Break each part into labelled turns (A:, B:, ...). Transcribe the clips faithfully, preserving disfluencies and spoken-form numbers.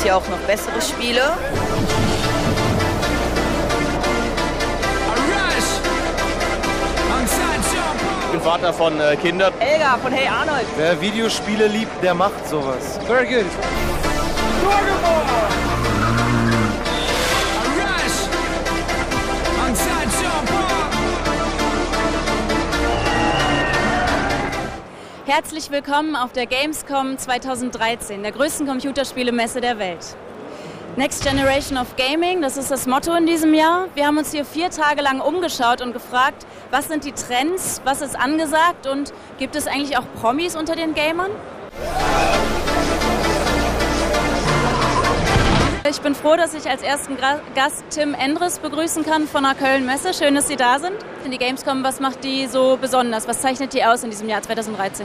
A: hier auch noch bessere Spiele.
B: Ich bin Vater von äh, Kindern.
A: Elga von Hey Arnold.
C: Wer Videospiele liebt, der macht sowas.
D: Very good.
E: Herzlich willkommen auf der Gamescom zweitausenddreizehn, der größten Computerspielemesse der Welt. Next Generation of Gaming, das ist das Motto in diesem Jahr. Wir haben uns hier vier Tage lang umgeschaut und gefragt, was sind die Trends, was ist angesagt und gibt es eigentlich auch Promis unter den Gamern? Ich bin froh, dass ich als ersten Gast Tim Endres begrüßen kann von der Köln-Messe. Schön, dass Sie da sind. In die Gamescom, was macht die so besonders? Was zeichnet die aus in diesem Jahr zweitausenddreizehn?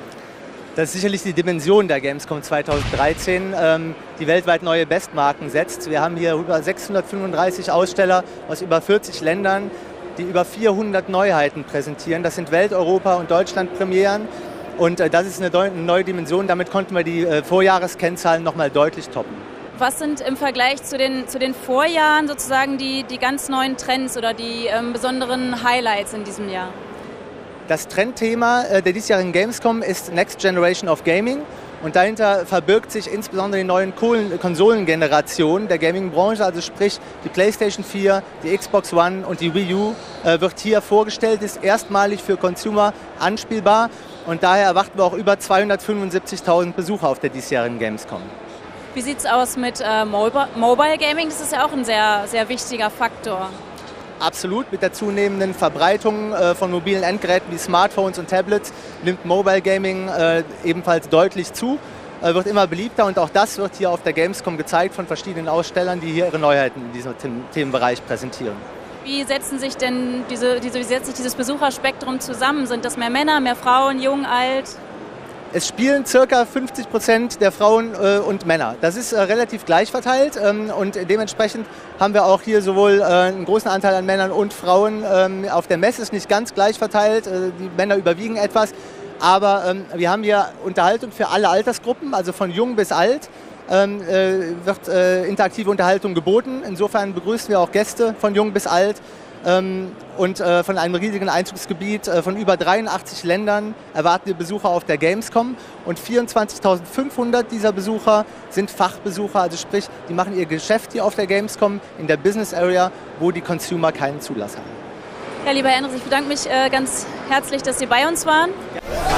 F: Das ist sicherlich die Dimension der Gamescom zweitausenddreizehn, ähm, die weltweit neue Bestmarken setzt. Wir haben hier über sechshundertfünfunddreißig Aussteller aus über vierzig Ländern, die über vierhundert Neuheiten präsentieren. Das sind Welt-, Europa- und Deutschland-Premieren. Und äh, das ist eine, eine neue Dimension. Damit konnten wir die äh, Vorjahreskennzahlen noch mal deutlich toppen.
E: Was sind im Vergleich zu den, zu den Vorjahren sozusagen die, die ganz neuen Trends oder die ähm, besonderen Highlights in diesem Jahr?
F: Das Trendthema der diesjährigen Gamescom ist Next Generation of Gaming und dahinter verbirgt sich insbesondere die neuen Konsolengenerationen der Gaming-Branche, also sprich die PlayStation vier, die Xbox One und die Wii U äh, wird hier vorgestellt, ist erstmalig für Consumer anspielbar und daher erwarten wir auch über zweihundertfünfundsiebzigtausend Besucher auf der diesjährigen Gamescom.
E: Wie sieht es aus mit äh, Mobile Gaming? Das ist ja auch ein sehr, sehr wichtiger Faktor.
F: Absolut, mit der zunehmenden Verbreitung äh, von mobilen Endgeräten wie Smartphones und Tablets nimmt Mobile Gaming äh, ebenfalls deutlich zu, äh, wird immer beliebter und auch das wird hier auf der Gamescom gezeigt von verschiedenen Ausstellern, die hier ihre Neuheiten in diesem Themenbereich präsentieren.
E: Wie setzen sich denn diese, diese, wie setzt sich dieses Besucherspektrum zusammen? Sind das mehr Männer, mehr Frauen, jung, alt?
F: Es spielen ca. fünfzig Prozent der Frauen äh, und Männer. Das ist äh, relativ gleich verteilt ähm, und dementsprechend haben wir auch hier sowohl äh, einen großen Anteil an Männern und Frauen. Ähm, auf der Messe ist nicht ganz gleich verteilt, äh, die Männer überwiegen etwas, aber ähm, wir haben hier Unterhaltung für alle Altersgruppen, also von jung bis alt. Ähm, äh, wird äh, interaktive Unterhaltung geboten. Insofern begrüßen wir auch Gäste von jung bis alt. Ähm, und äh, von einem riesigen Einzugsgebiet äh, von über dreiundachtzig Ländern erwarten wir Besucher auf der Gamescom und vierundzwanzigtausendfünfhundert dieser Besucher sind Fachbesucher, also sprich, die machen ihr Geschäft hier auf der Gamescom in der Business Area, wo die Consumer keinen Zulass haben.
E: Ja, lieber Herr Endres, ich bedanke mich äh, ganz herzlich, dass Sie bei uns waren. Ja.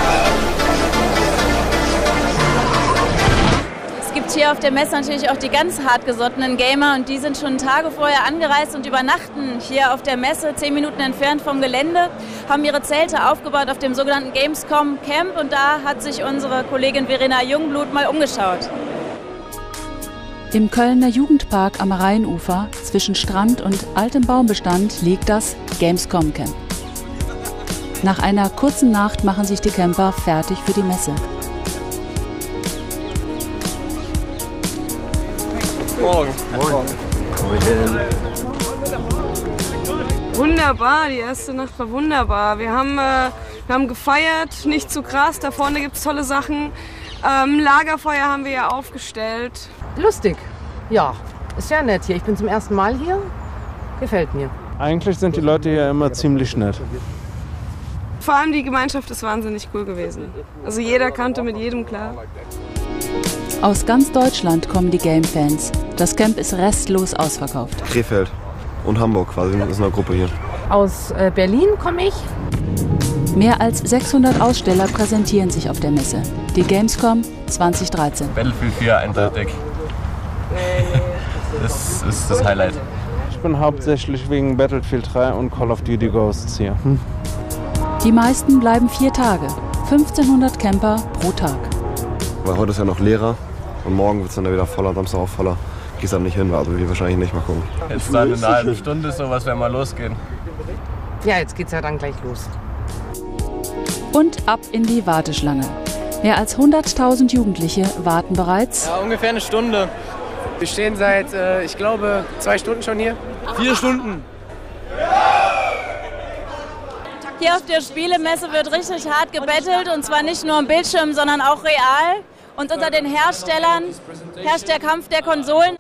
E: Es gibt hier auf der Messe natürlich auch die ganz hartgesottenen Gamer und die sind schon Tage vorher angereist und übernachten hier auf der Messe, zehn Minuten entfernt vom Gelände, haben ihre Zelte aufgebaut auf dem sogenannten Gamescom Camp und da hat sich unsere Kollegin Verena Jungblut mal umgeschaut.
G: Im Kölner Jugendpark am Rheinufer zwischen Strand und altem Baumbestand liegt das Gamescom Camp. Nach einer kurzen Nacht machen sich die Camper fertig für die Messe.
B: Morgen. Morgen.
H: Wunderbar, die erste Nacht war wunderbar. Wir haben, äh, wir haben gefeiert, nicht zu krass, da vorne gibt es tolle Sachen. Ähm, Lagerfeuer haben wir ja aufgestellt.
I: Lustig, ja, ist ja nett hier. Ich bin zum ersten Mal hier, gefällt mir.
J: Eigentlich sind die Leute hier immer ziemlich nett.
H: Vor allem die Gemeinschaft ist wahnsinnig cool gewesen. Also jeder kannte mit jedem klar.
G: Aus ganz Deutschland kommen die Game-Fans. Das Camp ist restlos ausverkauft.
K: Krefeld und Hamburg quasi, das ist eine Gruppe hier.
I: Aus äh, Berlin komme ich.
G: Mehr als sechshundert Aussteller präsentieren sich auf der Messe. Die Gamescom zweitausenddreizehn.
B: Battlefield vier eindeutig. Das ist das Highlight.
J: Ich bin hauptsächlich wegen Battlefield drei und Call of Duty Ghosts hier. Hm.
G: Die meisten bleiben vier Tage. fünfzehnhundert Camper pro Tag.
K: Weil heute ist ja noch Lehrer und morgen wird es dann wieder voller, Samstag auch voller. Gehst dann nicht hin, also wir wahrscheinlich nicht mal gucken.
B: Jetzt dann in einer halben Stunde sowas, wenn wir losgehen.
I: Ja, jetzt geht's ja dann gleich los.
G: Und ab in die Warteschlange. Mehr als hunderttausend Jugendliche warten bereits.
D: Ja, ungefähr eine Stunde. Wir stehen seit, äh, ich glaube, zwei Stunden schon hier.
B: Vier Stunden.
E: Hier auf der Spielemesse wird richtig hart gebettelt und zwar nicht nur am Bildschirm, sondern auch real. Und unter den Herstellern herrscht der Kampf der Konsolen.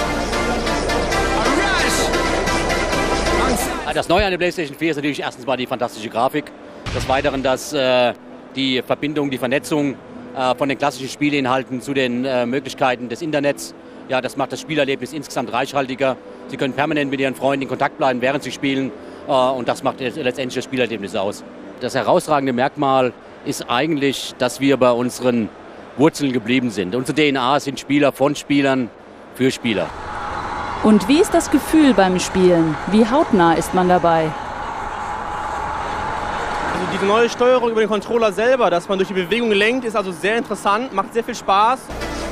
L: Das Neue an der PlayStation vier ist natürlich erstens mal die fantastische Grafik. Des Weiteren, dass äh, die Verbindung, die Vernetzung äh, von den klassischen Spieleinhalten zu den äh, Möglichkeiten des Internets, ja, das macht das Spielerlebnis insgesamt reichhaltiger. Sie können permanent mit Ihren Freunden in Kontakt bleiben, während Sie spielen. Äh, und das macht letztendlich das Spielerlebnis aus. Das herausragende Merkmal ist eigentlich, dass wir bei unseren Wurzeln geblieben sind. Unsere D N A sind Spieler von Spielern für Spieler.
G: Und wie ist das Gefühl beim Spielen? Wie hautnah ist man dabei?
M: Also diese neue Steuerung über den Controller selber, dass man durch die Bewegung lenkt, ist also sehr interessant, macht sehr viel Spaß.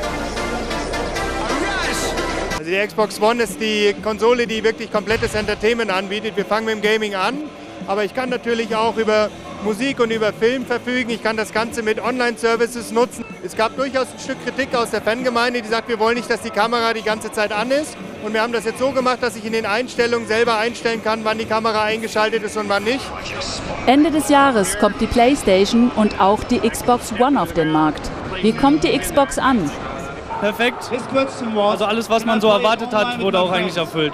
N: Also die Xbox One ist die Konsole, die wirklich komplettes Entertainment anbietet. Wir fangen mit dem Gaming an, aber ich kann natürlich auch über Musik und über Film verfügen. Ich kann das Ganze mit Online-Services nutzen. Es gab durchaus ein Stück Kritik aus der Fangemeinde, die sagt, wir wollen nicht, dass die Kamera die ganze Zeit an ist. Und wir haben das jetzt so gemacht, dass ich in den Einstellungen selber einstellen kann, wann die Kamera eingeschaltet ist und wann nicht.
G: Ende des Jahres kommt die PlayStation und auch die Xbox One auf den Markt. Wie kommt die Xbox an?
O: Perfekt. Also alles, was man so erwartet hat, wurde auch eigentlich erfüllt.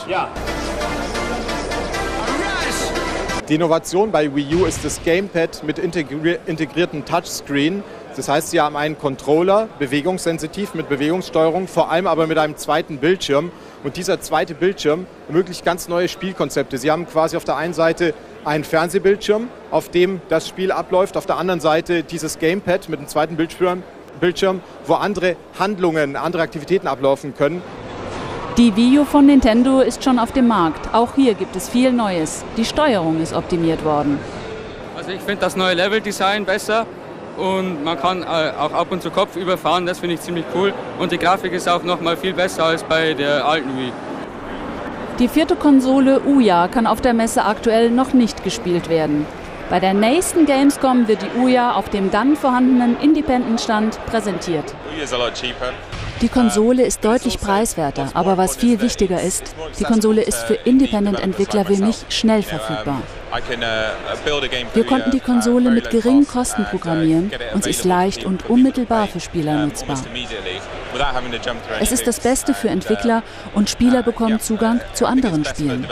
P: Die Innovation bei Wii U ist das Gamepad mit integri integriertem Touchscreen. Das heißt, Sie haben einen Controller, bewegungssensitiv mit Bewegungssteuerung, vor allem aber mit einem zweiten Bildschirm. Und dieser zweite Bildschirm ermöglicht ganz neue Spielkonzepte. Sie haben quasi auf der einen Seite einen Fernsehbildschirm, auf dem das Spiel abläuft, auf der anderen Seite dieses Gamepad mit einem zweiten Bildschirm, Bildschirm, wo andere Handlungen, andere Aktivitäten ablaufen können.
G: Die Wii U von Nintendo ist schon auf dem Markt. Auch hier gibt es viel Neues. Die Steuerung ist optimiert worden.
Q: Also ich finde das neue Leveldesign besser und man kann auch ab und zu Kopf überfahren, das finde ich ziemlich cool. Und die Grafik ist auch noch mal viel besser als bei der alten Wii.
G: Die vierte Konsole Ouya kann auf der Messe aktuell noch nicht gespielt werden. Bei der nächsten Gamescom wird die Ouya auf dem dann vorhandenen Independent-Stand präsentiert. Die Konsole ist deutlich preiswerter, aber was viel wichtiger ist, die Konsole ist für Independent-Entwickler wie mich schnell verfügbar. Wir konnten die Konsole mit geringen Kosten programmieren und sie ist leicht und unmittelbar für Spieler nutzbar. Es ist das Beste für Entwickler und Spieler bekommen Zugang zu anderen Spielen.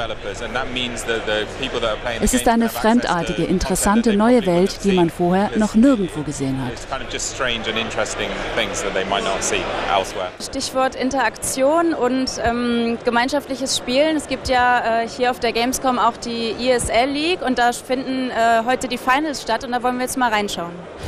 G: Es ist eine fremdartige, interessante neue Welt, die man vorher noch nirgendwo gesehen hat.
E: Stichwort Interaktion und ähm, gemeinschaftliches Spielen. Es gibt ja äh, hier auf der Gamescom auch die E S L League und da finden äh, heute die Finals statt und da wollen wir jetzt mal reinschauen.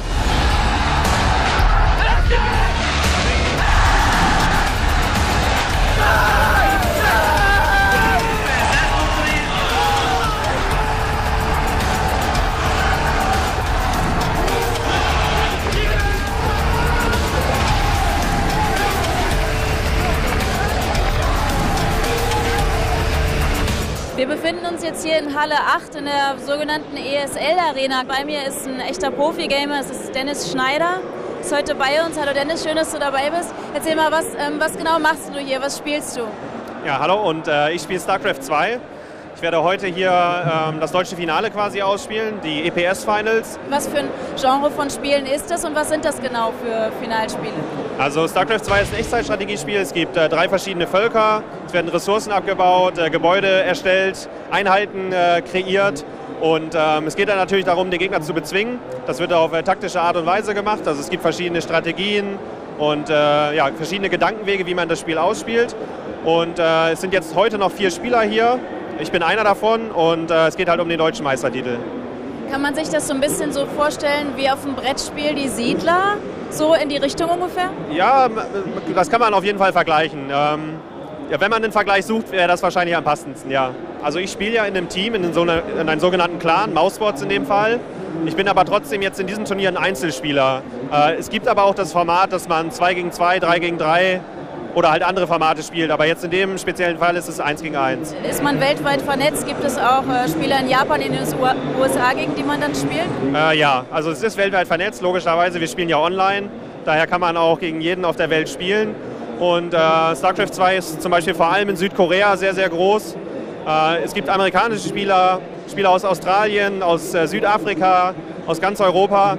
E: Wir befinden uns jetzt hier in Halle acht in der sogenannten E S L Arena. Bei mir ist ein echter Profi-Gamer, es ist Dennis Schneider, ist heute bei uns. Hallo Dennis, schön, dass du dabei bist. Erzähl mal, was, ähm, was genau machst du hier, was spielst du?
R: Ja, hallo und äh, ich spiele StarCraft zwei. Ich werde heute hier ähm, das deutsche Finale quasi ausspielen, die E P S-Finals.
E: Was für ein Genre von Spielen ist das und was sind das genau für Finalspiele?
R: Also StarCraft zwei ist ein Echtzeitstrategiespiel. Es gibt äh, drei verschiedene Völker, es werden Ressourcen abgebaut, äh, Gebäude erstellt, Einheiten äh, kreiert. Und ähm, es geht dann natürlich darum, den Gegner zu bezwingen. Das wird auf äh, taktische Art und Weise gemacht. Also es gibt verschiedene Strategien und äh, ja, verschiedene Gedankenwege, wie man das Spiel ausspielt. Und äh, es sind jetzt heute noch vier Spieler hier. Ich bin einer davon und äh, es geht halt um den deutschen Meistertitel.
E: Kann man sich das so ein bisschen so vorstellen wie auf dem Brettspiel Die Siedler? So in die Richtung ungefähr?
R: Ja, das kann man auf jeden Fall vergleichen. Ähm, ja, wenn man einen Vergleich sucht, wäre das wahrscheinlich am passendsten, ja. Also ich spiele ja in einem Team, in, so eine, in einem sogenannten Clan, Mousesports in dem Fall. Ich bin aber trotzdem jetzt in diesem Turnier ein Einzelspieler. Äh, es gibt aber auch das Format, dass man zwei gegen zwei, drei gegen drei oder halt andere Formate spielt. Aber jetzt in dem speziellen Fall ist es eins gegen eins.
E: Ist man weltweit vernetzt? Gibt es auch äh, Spieler in Japan, in den U S A, gegen die man dann spielt?
R: Äh, ja, also es ist weltweit vernetzt, logischerweise. Wir spielen ja online. Daher kann man auch gegen jeden auf der Welt spielen. Und äh, StarCraft zwei ist zum Beispiel vor allem in Südkorea sehr, sehr groß. Äh, es gibt amerikanische Spieler, Spieler aus Australien, aus äh, Südafrika, aus ganz Europa.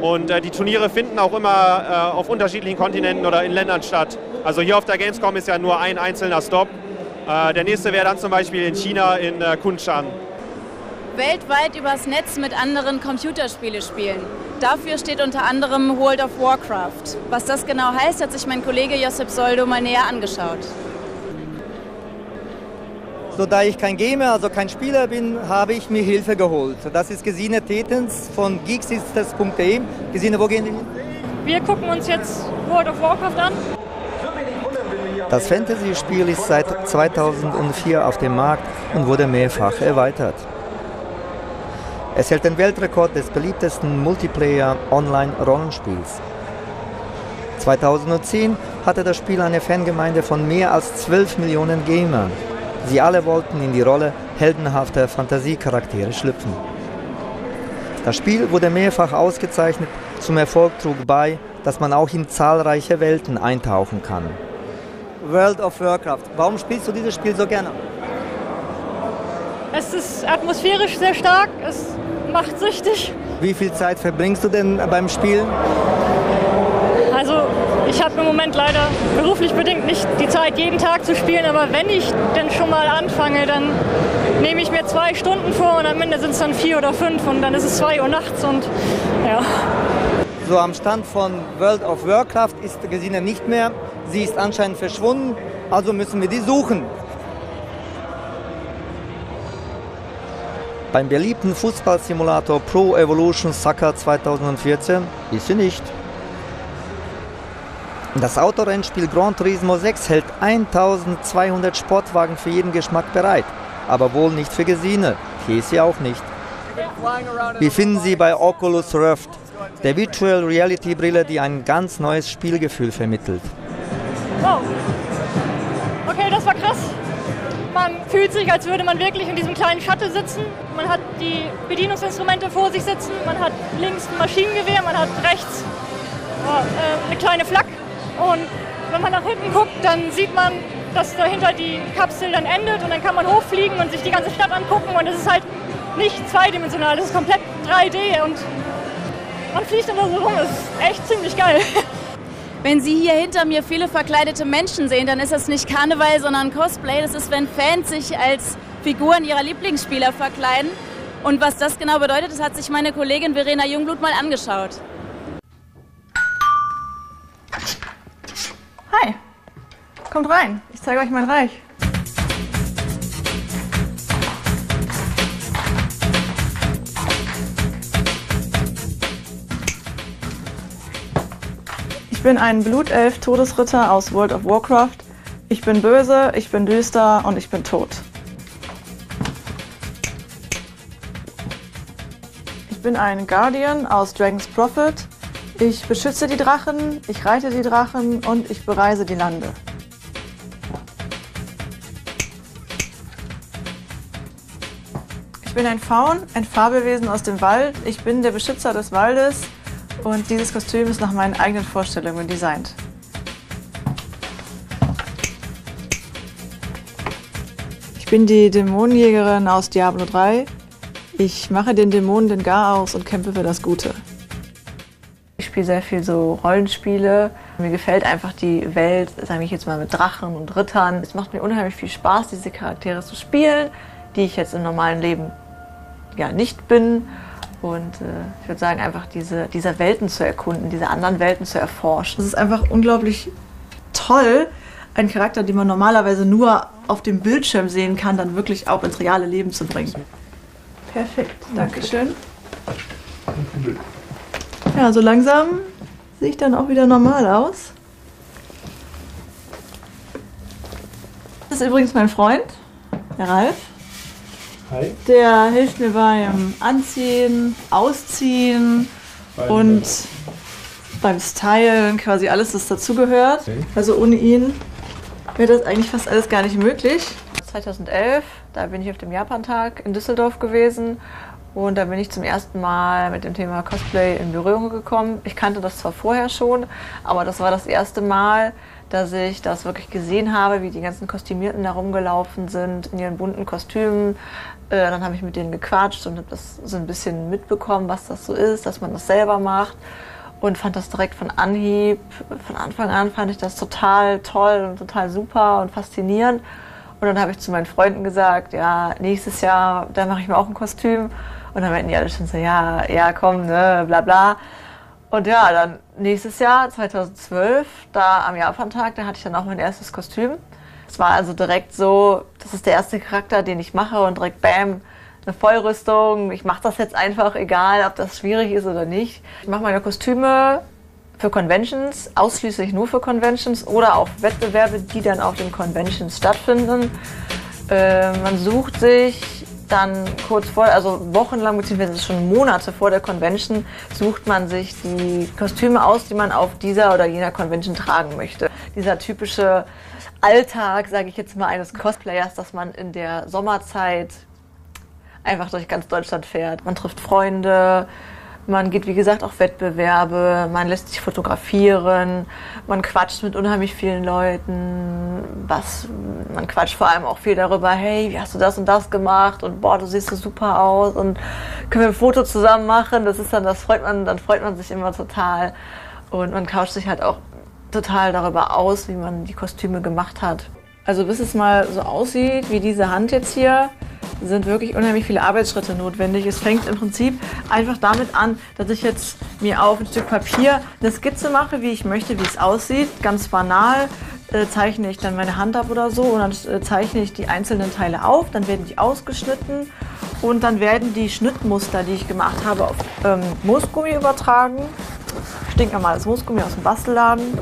R: Und äh, die Turniere finden auch immer äh, auf unterschiedlichen Kontinenten oder in Ländern statt. Also hier auf der Gamescom ist ja nur ein einzelner Stop. Äh, der nächste wäre dann zum Beispiel in China, in äh, Kunshan.
E: Weltweit übers Netz mit anderen Computerspiele spielen. Dafür steht unter anderem World of Warcraft. Was das genau heißt, hat sich mein Kollege Josip Soldo mal näher angeschaut.
S: So, da ich kein Gamer, also kein Spieler bin, habe ich mir Hilfe geholt. Das ist Gesine Tetens von geeksisters punkt de. Gesine, wo gehen wir hin?
T: Wir gucken uns jetzt World of Warcraft an.
S: Das Fantasy-Spiel ist seit zweitausendvier auf dem Markt und wurde mehrfach erweitert. Es hält den Weltrekord des beliebtesten Multiplayer-Online-Rollenspiels. zweitausendzehn hatte das Spiel eine Fangemeinde von mehr als zwölf Millionen Gamern. Sie alle wollten in die Rolle heldenhafter Fantasiecharaktere schlüpfen. Das Spiel wurde mehrfach ausgezeichnet, zum Erfolg trug bei, dass man auch in zahlreiche Welten eintauchen kann. World of Warcraft. Warum spielst du dieses Spiel so gerne?
T: Es ist atmosphärisch sehr stark, es macht süchtig.
S: Wie viel Zeit verbringst du denn beim Spielen?
T: Also ich habe im Moment leider beruflich bedingt nicht die Zeit, jeden Tag zu spielen, aber wenn ich denn schon mal anfange, dann nehme ich mir zwei Stunden vor und am Ende sind es dann vier oder fünf und dann ist es zwei Uhr nachts und ja.
S: So, am Stand von World of Warcraft ist Gesine nicht mehr. Sie ist anscheinend verschwunden, also müssen wir die suchen. Beim beliebten Fußballsimulator Pro Evolution Soccer zweitausendvierzehn ist sie nicht. Das Autorennspiel Gran Turismo sechs hält eintausendzweihundert Sportwagen für jeden Geschmack bereit, aber wohl nicht für Gesine. Hier ist sie auch nicht. Wir finden sie bei Oculus Rift, der Virtual Reality Brille, die ein ganz neues Spielgefühl vermittelt.
T: Wow. Okay, das war krass. Man fühlt sich, als würde man wirklich in diesem kleinen Shuttle sitzen. Man hat die Bedienungsinstrumente vor sich sitzen, man hat links ein Maschinengewehr, man hat rechts oh, äh, eine kleine Flak. Und wenn man nach hinten guckt, dann sieht man, dass dahinter die Kapsel dann endet und dann kann man hochfliegen und sich die ganze Stadt angucken und es ist halt nicht zweidimensional, es ist komplett drei D und man fliegt immer so rum, das ist echt ziemlich geil.
E: Wenn Sie hier hinter mir viele verkleidete Menschen sehen, dann ist das nicht Karneval, sondern Cosplay. Das ist, wenn Fans sich als Figuren ihrer Lieblingsspieler verkleiden. Und was das genau bedeutet, das hat sich meine Kollegin Verena Jungblut mal angeschaut.
U: Hi, kommt rein, ich zeige euch mein Reich. Ich bin ein Blutelf-Todesritter aus World of Warcraft. Ich bin böse, ich bin düster und ich bin tot. Ich bin ein Guardian aus Dragon's Prophet. Ich beschütze die Drachen, ich reite die Drachen und ich bereise die Lande. Ich bin ein Faun, ein Fabelwesen aus dem Wald. Ich bin der Beschützer des Waldes und dieses Kostüm ist nach meinen eigenen Vorstellungen designt. Ich bin die Dämonenjägerin aus Diablo drei. Ich mache den Dämonen den Garaus und kämpfe für das Gute. Ich spiele sehr viel so Rollenspiele. Mir gefällt einfach die Welt, sage ich jetzt mal, mit Drachen und Rittern. Es macht mir unheimlich viel Spaß, diese Charaktere zu spielen, die ich jetzt im normalen Leben ja nicht bin. Und äh, ich würde sagen, einfach diese, diese Welten zu erkunden, diese anderen Welten zu erforschen. Es ist einfach unglaublich toll, einen Charakter, den man normalerweise nur auf dem Bildschirm sehen kann, dann wirklich auch ins reale Leben zu bringen. Perfekt, Dankeschön. Ja, so langsam sehe ich dann auch wieder normal aus. Das ist übrigens mein Freund, der Ralf.
V: Hi.
U: Der hilft mir beim Anziehen, Ausziehen beim und beim Stylen, quasi alles, was dazugehört. Okay. Also ohne ihn wäre das eigentlich fast alles gar nicht möglich. zweitausendelf, da bin ich auf dem Japantag in Düsseldorf gewesen. Und da bin ich zum ersten Mal mit dem Thema Cosplay in Berührung gekommen. Ich kannte das zwar vorher schon, aber das war das erste Mal, dass ich das wirklich gesehen habe, wie die ganzen Kostümierten da rumgelaufen sind in ihren bunten Kostümen. Äh, dann habe ich mit denen gequatscht und habe das so ein bisschen mitbekommen, was das so ist, dass man das selber macht. Und fand das direkt von Anhieb, von Anfang an fand ich das total toll und total super und faszinierend. Und dann habe ich zu meinen Freunden gesagt, ja, nächstes Jahr, da mache ich mir auch ein Kostüm. Und dann meinten die alle schon so, ja, ja, komm, ne, bla bla. Und ja, dann nächstes Jahr, zweitausendzwölf, da am Japantag, da hatte ich dann auch mein erstes Kostüm. Es war also direkt so, das ist der erste Charakter, den ich mache und direkt bam, eine Vollrüstung. Ich mache das jetzt einfach, egal ob das schwierig ist oder nicht. Ich mache meine Kostüme für Conventions, ausschließlich nur für Conventions oder auch Wettbewerbe, die dann auf den Conventions stattfinden. Äh, man sucht sich dann kurz vor, also wochenlang bzw. schon Monate vor der Convention, sucht man sich die Kostüme aus, die man auf dieser oder jener Convention tragen möchte. Dieser typische Alltag, sage ich jetzt mal, eines Cosplayers, dass man in der Sommerzeit einfach durch ganz Deutschland fährt. Man trifft Freunde, man geht wie gesagt auf Wettbewerbe, man lässt sich fotografieren, man quatscht mit unheimlich vielen Leuten, was, man quatscht vor allem auch viel darüber, hey, wie hast du das und das gemacht und boah, du siehst so super aus und können wir ein Foto zusammen machen, das ist dann, das freut man, dann freut man sich immer total und man tauscht sich halt auch total darüber aus, wie man die Kostüme gemacht hat. Also bis es mal so aussieht wie diese Hand jetzt hier, sind wirklich unheimlich viele Arbeitsschritte notwendig. Es fängt im Prinzip einfach damit an, dass ich jetzt mir auf ein Stück Papier eine Skizze mache, wie ich möchte, wie es aussieht. Ganz banal äh, zeichne ich dann meine Hand ab oder so und dann äh, zeichne ich die einzelnen Teile auf, dann werden die ausgeschnitten und dann werden die Schnittmuster, die ich gemacht habe, auf ähm, Moosgummi übertragen. Stinknormales Moosgummi aus dem Bastelladen.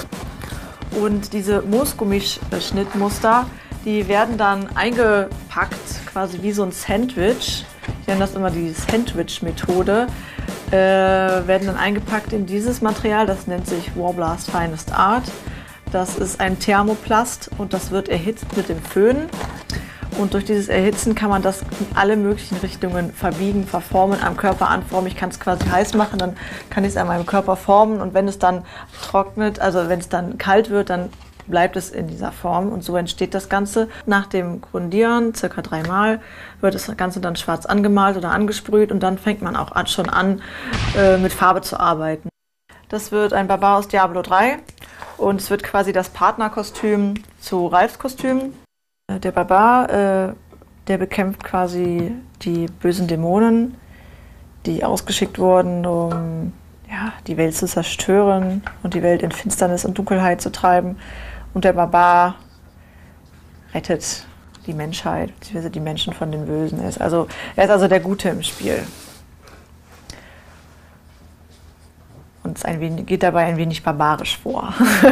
U: Und diese Moosgummischnittmuster, die werden dann eingepackt, quasi wie so ein Sandwich. Ich nenne das immer die Sandwich-Methode. Äh, werden dann eingepackt in dieses Material, das nennt sich Warblast Finest Art. Das ist ein Thermoplast und das wird erhitzt mit dem Föhn. Und durch dieses Erhitzen kann man das in alle möglichen Richtungen verbiegen, verformen, am Körper anformen. Ich kann es quasi heiß machen, dann kann ich es an meinem Körper formen. Und wenn es dann trocknet, also wenn es dann kalt wird, dann bleibt es in dieser Form. Und so entsteht das Ganze. Nach dem Grundieren, circa dreimal, wird das Ganze dann schwarz angemalt oder angesprüht. Und dann fängt man auch schon an, äh, mit Farbe zu arbeiten. Das wird ein Barbar aus Diablo drei. Und es wird quasi das Partnerkostüm zu Ralfs Kostüm. Der Barbar, äh, der bekämpft quasi die bösen Dämonen, die ausgeschickt wurden, um ja, die Welt zu zerstören und die Welt in Finsternis und Dunkelheit zu treiben. Und der Barbar rettet die Menschheit, beziehungsweise die Menschen von den Bösen. Er ist also, er ist also der Gute im Spiel. Und ein wenig, geht dabei ein wenig barbarisch vor.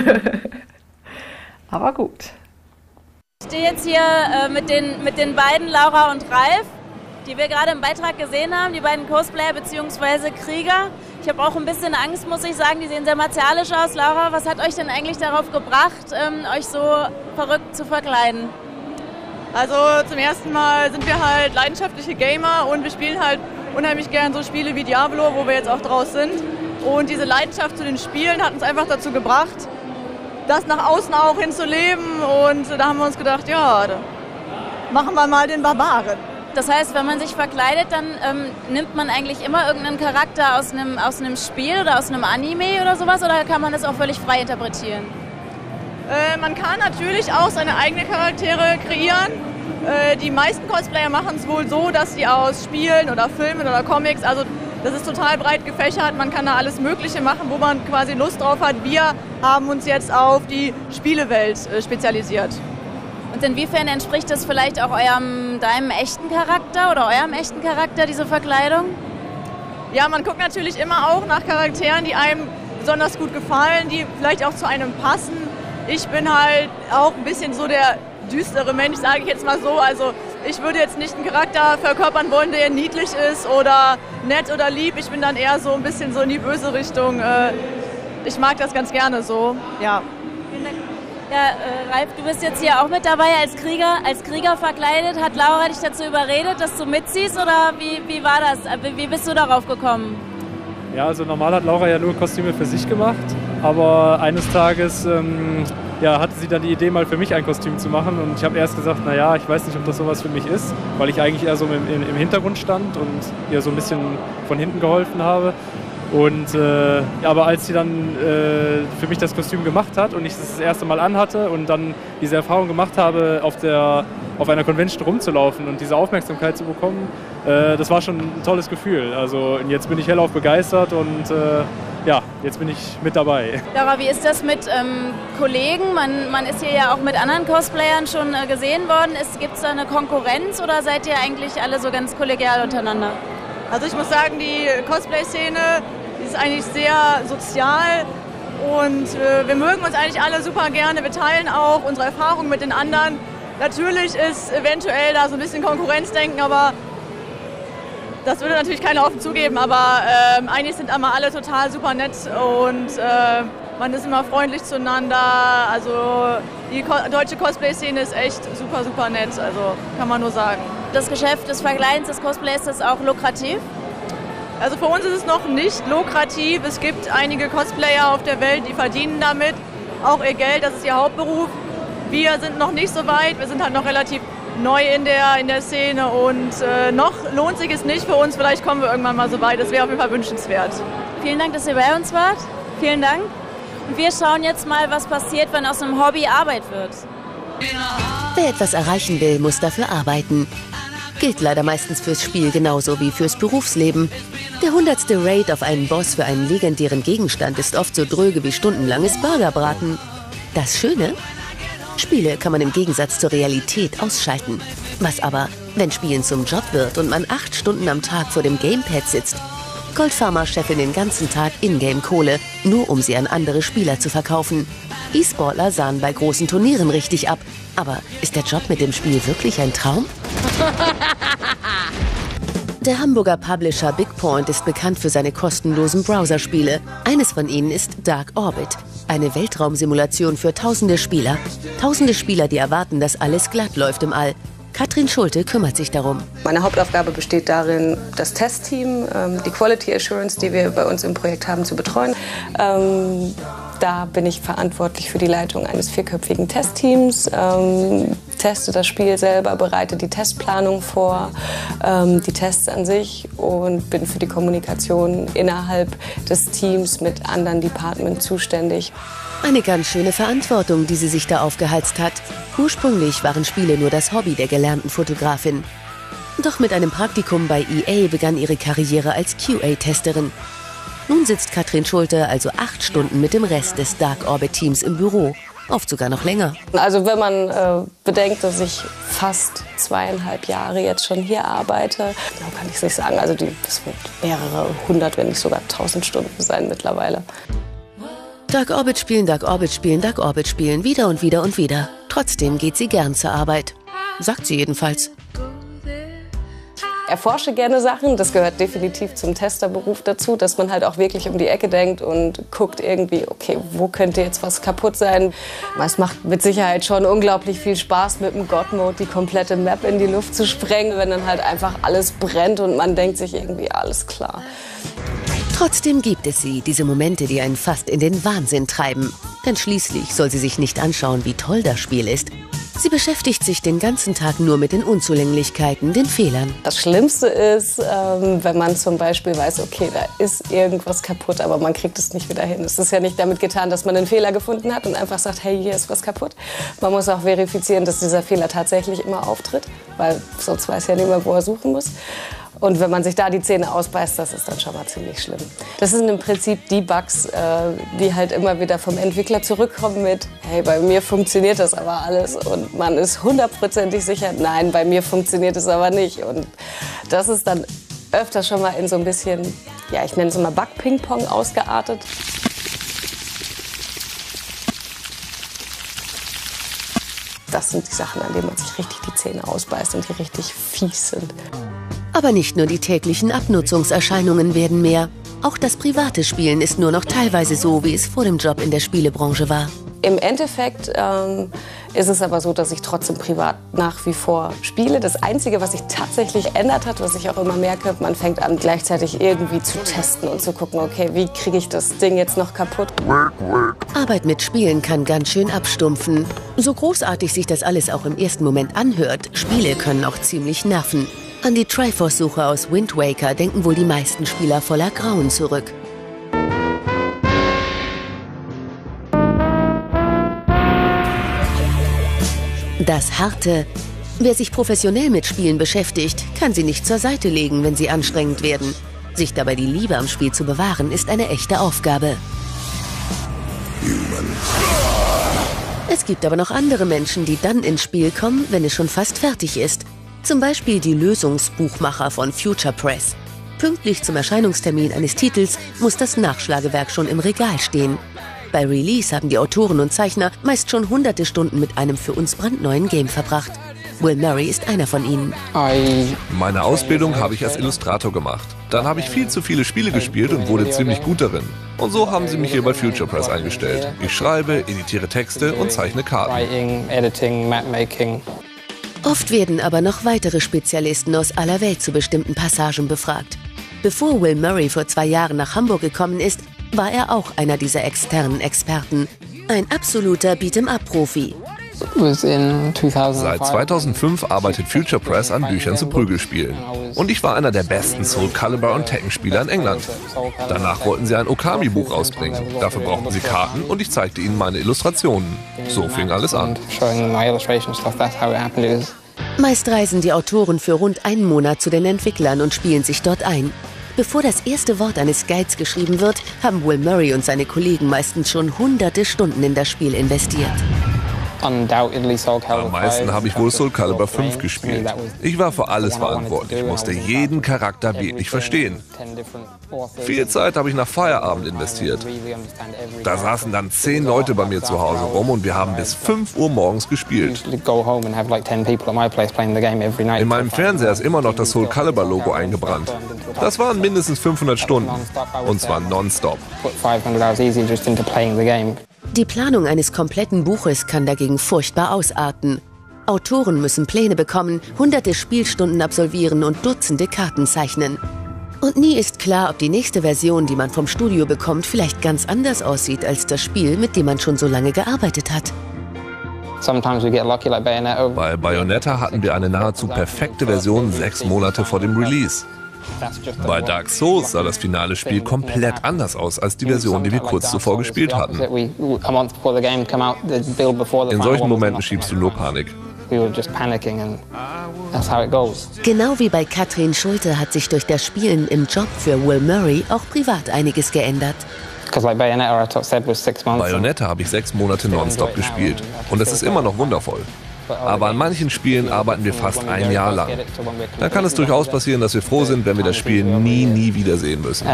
U: Aber gut.
E: Ich stehe jetzt hier äh, mit, den, mit den beiden, Laura und Ralf, die wir gerade im Beitrag gesehen haben, die beiden Cosplayer bzw. Krieger. Ich habe auch ein bisschen Angst, muss ich sagen, die sehen sehr martialisch aus. Laura, was hat euch denn eigentlich darauf gebracht, ähm, euch so verrückt zu verkleiden?
U: Also zum ersten Mal sind wir halt leidenschaftliche Gamer und wir spielen halt unheimlich gern so Spiele wie Diablo, wo wir jetzt auch draus sind. Und diese Leidenschaft zu den Spielen hat uns einfach dazu gebracht, das nach außen auch hinzuleben und da haben wir uns gedacht, ja, machen wir mal den Barbaren.
E: Das heißt, wenn man sich verkleidet, dann ähm, nimmt man eigentlich immer irgendeinen Charakter aus einem, aus einem Spiel oder aus einem Anime oder sowas, oder kann man das auch völlig frei interpretieren?
U: Äh, man kann natürlich auch seine eigenen Charaktere kreieren. Äh, die meisten Cosplayer machen es wohl so, dass sie aus Spielen oder Filmen oder Comics, also das ist total breit gefächert, man kann da alles Mögliche machen, wo man quasi Lust drauf hat. Wir haben uns jetzt auf die Spielewelt äh, spezialisiert.
E: Und inwiefern entspricht das vielleicht auch eurem, deinem echten Charakter oder eurem echten Charakter, diese Verkleidung?
U: Ja, man guckt natürlich immer auch nach Charakteren, die einem besonders gut gefallen, die vielleicht auch zu einem passen. Ich bin halt auch ein bisschen so der düstere Mensch, sage ich jetzt mal so. Also ich würde jetzt nicht einen Charakter verkörpern wollen, der niedlich ist oder nett oder lieb. Ich bin dann eher so ein bisschen so in die böse Richtung. Ich mag das ganz gerne so, ja.
E: Ja, äh, Ralf, du bist jetzt hier auch mit dabei als Krieger, als Krieger verkleidet. Hat Laura dich dazu überredet, dass du mitziehst, oder wie, wie war das? Wie bist du darauf gekommen?
O: Ja, also normal hat Laura ja nur Kostüme für sich gemacht, aber eines Tages ähm, ja, hatte sie dann die Idee, mal für mich ein Kostüm zu machen. Und ich habe erst gesagt, naja, ich weiß nicht, ob das sowas für mich ist, weil ich eigentlich eher so im, im Hintergrund stand und ihr so ein bisschen von hinten geholfen habe. Und, äh, aber als sie dann äh, für mich das Kostüm gemacht hat und ich es das erste Mal anhatte und dann diese Erfahrung gemacht habe, auf, der, auf einer Convention rumzulaufen und diese Aufmerksamkeit zu bekommen, äh, das war schon ein tolles Gefühl. Also jetzt bin ich hellauf begeistert und äh, ja, jetzt bin ich mit dabei.
E: Lara, wie ist das mit ähm, Kollegen? Man, man ist hier ja auch mit anderen Cosplayern schon äh, gesehen worden. Gibt es da eine Konkurrenz oder seid ihr eigentlich alle so ganz kollegial untereinander?
U: Also ich muss sagen, die Cosplay-Szene ist eigentlich sehr sozial und äh, wir mögen uns eigentlich alle super gerne. Wir teilen auch unsere Erfahrungen mit den anderen. Natürlich ist eventuell da so ein bisschen Konkurrenzdenken, aber das würde natürlich keiner offen zugeben. Aber äh, eigentlich sind immer alle total super nett und äh, man ist immer freundlich zueinander. Also die Co deutsche Cosplay-Szene ist echt super, super nett, also kann man nur sagen.
E: Das Geschäft des Vergleichens des Cosplays ist auch lukrativ?
U: Also für uns ist es noch nicht lukrativ. Es gibt einige Cosplayer auf der Welt, die verdienen damit auch ihr Geld, das ist ihr Hauptberuf. Wir sind noch nicht so weit, wir sind halt noch relativ neu in der, in der Szene und äh, noch lohnt sich es nicht für uns. Vielleicht kommen wir irgendwann mal so weit, das wäre auf jeden Fall wünschenswert.
E: Vielen Dank, dass ihr bei uns wart. Vielen Dank. Und wir schauen jetzt mal, was passiert, wenn aus einem Hobby Arbeit wird.
A: Wer etwas erreichen will, muss dafür arbeiten. Gilt leider meistens fürs Spiel genauso wie fürs Berufsleben. Der hundertste Raid auf einen Boss für einen legendären Gegenstand ist oft so dröge wie stundenlanges Burgerbraten. Das Schöne? Spiele kann man im Gegensatz zur Realität ausschalten. Was aber, wenn Spielen zum Job wird und man acht Stunden am Tag vor dem Gamepad sitzt? Goldfarmer scheffeln den ganzen Tag Ingame-Kohle, nur um sie an andere Spieler zu verkaufen. E-Sportler sahen bei großen Turnieren richtig ab. Aber ist der Job mit dem Spiel wirklich ein Traum? Der Hamburger Publisher BigPoint ist bekannt für seine kostenlosen Browserspiele. Eines von ihnen ist Dark Orbit, eine Weltraumsimulation für tausende Spieler. Tausende Spieler, die erwarten, dass alles glatt läuft im All. Katrin Schulte kümmert sich darum.
V: Meine Hauptaufgabe besteht darin, das Testteam, ähm, die Quality Assurance, die wir bei uns im Projekt haben, zu betreuen. Ähm, da bin ich verantwortlich für die Leitung eines vierköpfigen Testteams, ähm, teste das Spiel selber, bereite die Testplanung vor, ähm, die Tests an sich und bin für die Kommunikation innerhalb des Teams mit anderen Departments zuständig.
A: Eine ganz schöne Verantwortung, die sie sich da aufgehalst hat. Ursprünglich waren Spiele nur das Hobby der gelernten Fotografin. Doch mit einem Praktikum bei E A begann ihre Karriere als Q A-Testerin. Nun sitzt Katrin Schulte also acht Stunden mit dem Rest des Dark Orbit-Teams im Büro. Oft sogar noch länger.
V: Also wenn man äh, bedenkt, dass ich fast zweieinhalb Jahre jetzt schon hier arbeite, dann kann ich es nicht sagen. Also die, das wird mehrere hundert, wenn nicht sogar tausend Stunden sein mittlerweile.
A: Dark Orbit spielen, Dark Orbit spielen, Dark Orbit spielen, wieder und wieder und wieder. Trotzdem geht sie gern zur Arbeit. Sagt sie jedenfalls.
V: Erforsche gerne Sachen, das gehört definitiv zum Testerberuf dazu, dass man halt auch wirklich um die Ecke denkt und guckt irgendwie, okay, wo könnte jetzt was kaputt sein. Es macht mit Sicherheit schon unglaublich viel Spaß, mit dem God-Mode die komplette Map in die Luft zu sprengen, wenn dann halt einfach alles brennt und man denkt sich irgendwie, alles klar.
A: Trotzdem gibt es sie, diese Momente, die einen fast in den Wahnsinn treiben. Denn schließlich soll sie sich nicht anschauen, wie toll das Spiel ist. Sie beschäftigt sich den ganzen Tag nur mit den Unzulänglichkeiten, den Fehlern.
V: Das Schlimmste ist, ähm, wenn man zum Beispiel weiß, okay, da ist irgendwas kaputt, aber man kriegt es nicht wieder hin. Es ist ja nicht damit getan, dass man einen Fehler gefunden hat und einfach sagt, hey, hier ist was kaputt. Man muss auch verifizieren, dass dieser Fehler tatsächlich immer auftritt, weil sonst weiß ja niemand, wo er suchen muss. Und wenn man sich da die Zähne ausbeißt, das ist dann schon mal ziemlich schlimm. Das sind im Prinzip die Bugs, äh, die halt immer wieder vom Entwickler zurückkommen mit, hey, bei mir funktioniert das aber alles. Und man ist hundertprozentig sicher, nein, bei mir funktioniert es aber nicht. Und das ist dann öfter schon mal in so ein bisschen, ja, ich nenne es immer Bug-Ping-Pong ausgeartet. Das sind die Sachen, an denen man sich richtig die Zähne ausbeißt und die richtig fies sind.
A: Aber nicht nur die täglichen Abnutzungserscheinungen werden mehr. Auch das private Spielen ist nur noch teilweise so, wie es vor dem Job in der Spielebranche war.
V: Im Endeffekt ähm, ist es aber so, dass ich trotzdem privat nach wie vor spiele. Das Einzige, was sich tatsächlich ändert hat, was ich auch immer merke, man fängt an, gleichzeitig irgendwie zu testen und zu gucken, okay, wie kriege ich das Ding jetzt noch kaputt?
A: Arbeit mit Spielen kann ganz schön abstumpfen. So großartig sich das alles auch im ersten Moment anhört, Spiele können auch ziemlich nerven. An die Triforce-Suche aus Wind Waker denken wohl die meisten Spieler voller Grauen zurück. Das Harte. Wer sich professionell mit Spielen beschäftigt, kann sie nicht zur Seite legen, wenn sie anstrengend werden. Sich dabei die Liebe am Spiel zu bewahren, ist eine echte Aufgabe. Es gibt aber noch andere Menschen, die dann ins Spiel kommen, wenn es schon fast fertig ist. Zum Beispiel die Lösungsbuchmacher von Future Press. Pünktlich zum Erscheinungstermin eines Titels muss das Nachschlagewerk schon im Regal stehen. Bei Release haben die Autoren und Zeichner meist schon hunderte Stunden mit einem für uns brandneuen Game verbracht. Will Murray ist einer von ihnen.
C: Meine Ausbildung habe ich als Illustrator gemacht. Dann habe ich viel zu viele Spiele gespielt und wurde ziemlich gut darin. Und so haben sie mich hier bei Future Press eingestellt. Ich schreibe, editiere Texte und zeichne Karten.
A: Oft werden aber noch weitere Spezialisten aus aller Welt zu bestimmten Passagen befragt. Bevor Will Murray vor zwei Jahren nach Hamburg gekommen ist, war er auch einer dieser externen Experten. Ein absoluter Beat'em-up-Profi.
C: Seit zweitausendfünf arbeitet Future Press an Büchern zu Prügelspielen. Und ich war einer der besten Soul Calibur und Tekken-Spieler in England. Danach wollten sie ein Okami-Buch rausbringen. Dafür brauchten sie Karten und ich zeigte ihnen meine Illustrationen. So fing alles an.
A: Meist reisen die Autoren für rund einen Monat zu den Entwicklern und spielen sich dort ein. Bevor das erste Wort eines Guides geschrieben wird, haben Will Murray und seine Kollegen meistens schon hunderte Stunden in das Spiel investiert.
C: Am meisten habe ich wohl Soul Calibur fünf gespielt. Ich war für alles verantwortlich, musste jeden Charakter wirklich verstehen. Viel Zeit habe ich nach Feierabend investiert. Da saßen dann zehn Leute bei mir zu Hause rum und wir haben bis fünf Uhr morgens gespielt. In meinem Fernseher ist immer noch das Soul Calibur Logo eingebrannt. Das waren mindestens fünfhundert Stunden. Und zwar nonstop.
A: Die Planung eines kompletten Buches kann dagegen furchtbar ausarten. Autoren müssen Pläne bekommen, hunderte Spielstunden absolvieren und Dutzende Karten zeichnen. Und nie ist klar, ob die nächste Version, die man vom Studio bekommt, vielleicht ganz anders aussieht als das Spiel, mit dem man schon so lange gearbeitet hat.
C: Bei Bayonetta hatten wir eine nahezu perfekte Version sechs Monate vor dem Release. Bei Dark Souls sah das finale Spiel komplett anders aus als die Version, die wir kurz zuvor gespielt hatten. In solchen Momenten schiebst du nur Panik.
A: Genau wie bei Katrin Schulte hat sich durch das Spielen im Job für Will Murray auch privat einiges geändert.
C: Bayonetta habe ich sechs Monate nonstop gespielt und es ist immer noch wundervoll. Aber an manchen Spielen arbeiten wir fast ein Jahr lang. Dann kann es durchaus passieren, dass wir froh sind, wenn wir das Spiel nie, nie wiedersehen müssen.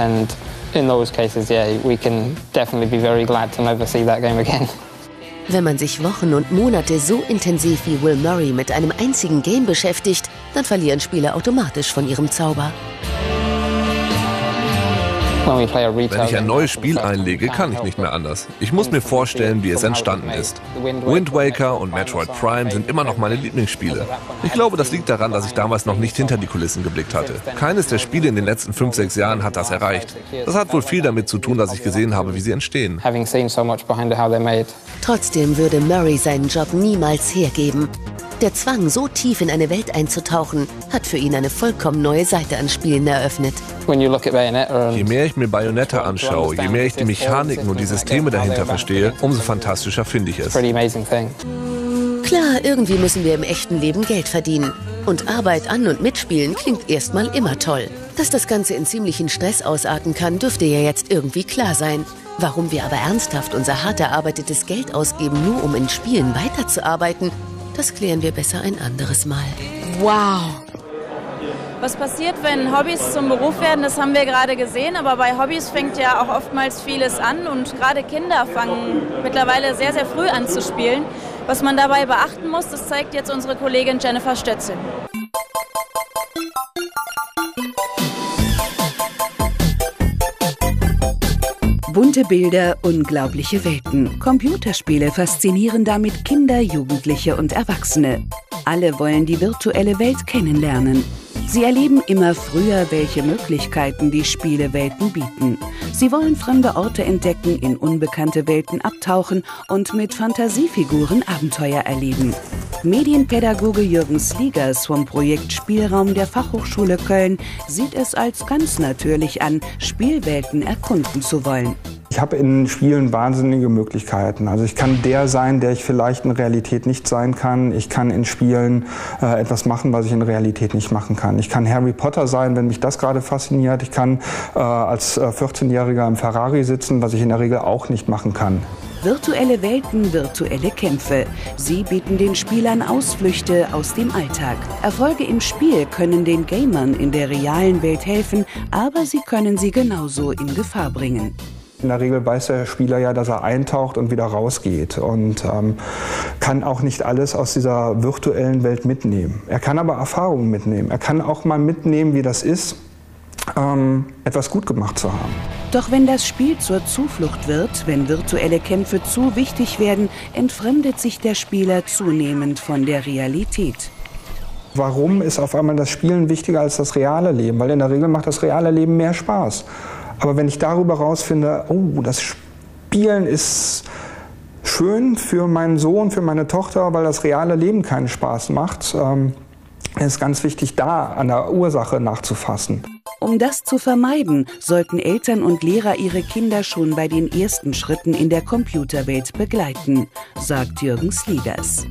A: Wenn man sich Wochen und Monate so intensiv wie Will Murray mit einem einzigen Game beschäftigt, dann verlieren Spiele automatisch von ihrem Zauber.
C: Wenn ich ein neues Spiel einlege, kann ich nicht mehr anders. Ich muss mir vorstellen, wie es entstanden ist. Wind Waker und Metroid Prime sind immer noch meine Lieblingsspiele. Ich glaube, das liegt daran, dass ich damals noch nicht hinter die Kulissen geblickt hatte. Keines der Spiele in den letzten fünf, sechs Jahren hat das erreicht. Das hat wohl viel damit zu tun, dass ich gesehen habe, wie sie entstehen.
A: Trotzdem würde Murray seinen Job niemals hergeben. Der Zwang, so tief in eine Welt einzutauchen, hat für ihn eine vollkommen neue Seite an Spielen eröffnet.
C: Je mehr ich mir Bayonetta anschaue, je mehr ich die Mechaniken und die Systeme dahinter verstehe, umso fantastischer finde ich es.
A: Klar, irgendwie müssen wir im echten Leben Geld verdienen. Und Arbeit an und mitspielen klingt erstmal immer toll. Dass das Ganze in ziemlichen Stress ausarten kann, dürfte ja jetzt irgendwie klar sein. Warum wir aber ernsthaft unser hart erarbeitetes Geld ausgeben, nur um in Spielen weiterzuarbeiten, das klären wir besser ein anderes Mal.
E: Wow! Was passiert, wenn Hobbys zum Beruf werden, das haben wir gerade gesehen, aber bei Hobbys fängt ja auch oftmals vieles an und gerade Kinder fangen mittlerweile sehr, sehr früh an zu spielen. Was man dabei beachten muss, das zeigt jetzt unsere Kollegin Jennifer Stötzin.
F: Bunte Bilder, unglaubliche Welten. Computerspiele faszinieren damit Kinder, Jugendliche und Erwachsene. Alle wollen die virtuelle Welt kennenlernen. Sie erleben immer früher, welche Möglichkeiten die Spielewelten bieten. Sie wollen fremde Orte entdecken, in unbekannte Welten abtauchen und mit Fantasiefiguren Abenteuer erleben. Medienpädagoge Jürgen Sliegers vom Projekt Spielraum der Fachhochschule Köln sieht es als ganz natürlich an, Spielwelten erkunden zu wollen.
H: Ich habe in Spielen wahnsinnige Möglichkeiten. Also ich kann der sein, der ich vielleicht in Realität nicht sein kann. Ich kann in Spielen äh, etwas machen, was ich in Realität nicht machen kann. Ich kann Harry Potter sein, wenn mich das gerade fasziniert. Ich kann äh, als äh, vierzehnjähriger im Ferrari sitzen, was ich in der Regel auch nicht machen kann.
F: Virtuelle Welten, virtuelle Kämpfe. Sie bieten den Spielern Ausflüchte aus dem Alltag. Erfolge im Spiel können den Gamern in der realen Welt helfen, aber sie können sie genauso in Gefahr bringen.
H: In der Regel weiß der Spieler ja, dass er eintaucht und wieder rausgeht und ähm, kann auch nicht alles aus dieser virtuellen Welt mitnehmen. Er kann aber Erfahrungen mitnehmen. Er kann auch mal mitnehmen, wie das ist, ähm, etwas gut gemacht zu haben.
F: Doch wenn das Spiel zur Zuflucht wird, wenn virtuelle Kämpfe zu wichtig werden, entfremdet sich der Spieler zunehmend von der Realität.
H: Warum ist auf einmal das Spielen wichtiger als das reale Leben? Weil in der Regel macht das reale Leben mehr Spaß. Aber wenn ich darüber rausfinde, oh, das Spielen ist schön für meinen Sohn, für meine Tochter, weil das reale Leben keinen Spaß macht, ähm, ist es ganz wichtig, da an der Ursache nachzufassen.
F: Um das zu vermeiden, sollten Eltern und Lehrer ihre Kinder schon bei den ersten Schritten in der Computerwelt begleiten, sagt Jürgen Sliegers.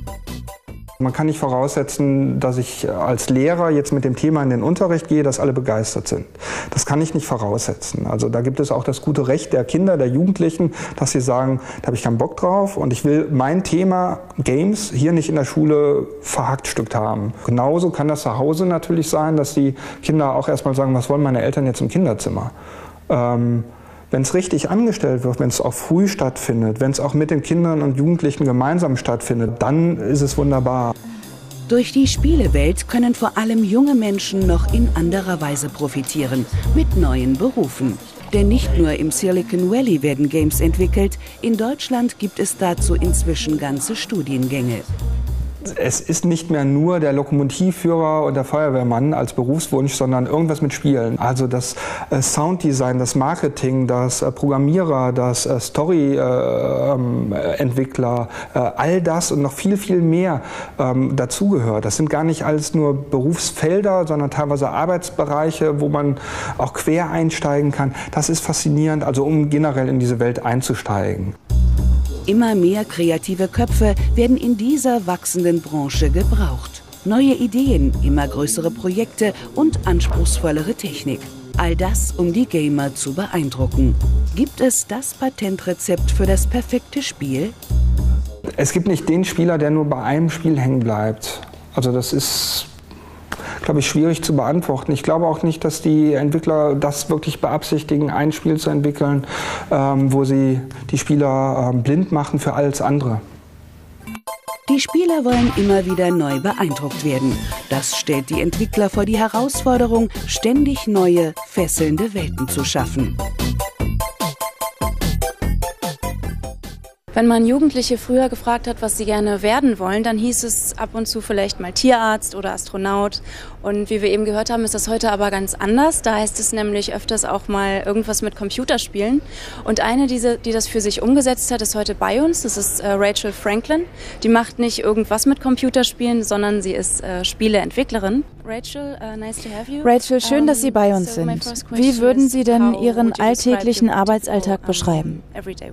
H: Man kann nicht voraussetzen, dass ich als Lehrer jetzt mit dem Thema in den Unterricht gehe, dass alle begeistert sind. Das kann ich nicht voraussetzen. Also da gibt es auch das gute Recht der Kinder, der Jugendlichen, dass sie sagen, da habe ich keinen Bock drauf und ich will mein Thema Games hier nicht in der Schule verhackstückt haben. Genauso kann das zu Hause natürlich sein, dass die Kinder auch erstmal sagen, was wollen meine Eltern jetzt im Kinderzimmer? Ähm, Wenn es richtig angestellt wird, wenn es auch früh stattfindet, wenn es auch mit den Kindern und Jugendlichen gemeinsam stattfindet, dann ist es wunderbar.
F: Durch die Spielewelt können vor allem junge Menschen noch in anderer Weise profitieren, mit neuen Berufen. Denn nicht nur im Silicon Valley werden Games entwickelt, in Deutschland gibt es dazu inzwischen ganze Studiengänge.
H: Es ist nicht mehr nur der Lokomotivführer und der Feuerwehrmann als Berufswunsch, sondern irgendwas mit Spielen. Also das äh, Sounddesign, das Marketing, das äh, Programmierer, das äh, Story-Entwickler, äh, äh, all das und noch viel, viel mehr ähm, dazugehört. Das sind gar nicht alles nur Berufsfelder, sondern teilweise Arbeitsbereiche, wo man auch quer einsteigen kann. Das ist faszinierend, also um generell in diese Welt einzusteigen.
F: Immer mehr kreative Köpfe werden in dieser wachsenden Branche gebraucht. Neue Ideen, immer größere Projekte und anspruchsvollere Technik. All das, um die Gamer zu beeindrucken. Gibt es das Patentrezept für das perfekte Spiel?
H: Es gibt nicht den Spieler, der nur bei einem Spiel hängen bleibt. Also das ist, glaube ich, schwierig zu beantworten. Ich glaube auch nicht, dass die Entwickler das wirklich beabsichtigen, ein Spiel zu entwickeln, ähm, wo sie die Spieler ähm, blind machen für alles andere.
F: Die Spieler wollen immer wieder neu beeindruckt werden. Das stellt die Entwickler vor die Herausforderung, ständig neue, fesselnde Welten zu schaffen.
E: Wenn man Jugendliche früher gefragt hat, was sie gerne werden wollen, dann hieß es ab und zu vielleicht mal Tierarzt oder Astronaut. Und wie wir eben gehört haben, ist das heute aber ganz anders. Da heißt es nämlich öfters auch mal irgendwas mit Computerspielen. Und eine, die, die das für sich umgesetzt hat, ist heute bei uns. Das ist äh, Rachel Franklin. Die macht nicht irgendwas mit Computerspielen, sondern sie ist äh, Spieleentwicklerin. Rachel, uh, nice to have you.
W: Rachel, schön, dass Sie bei uns sind. Wie würden Sie denn Ihren alltäglichen Arbeitsalltag beschreiben?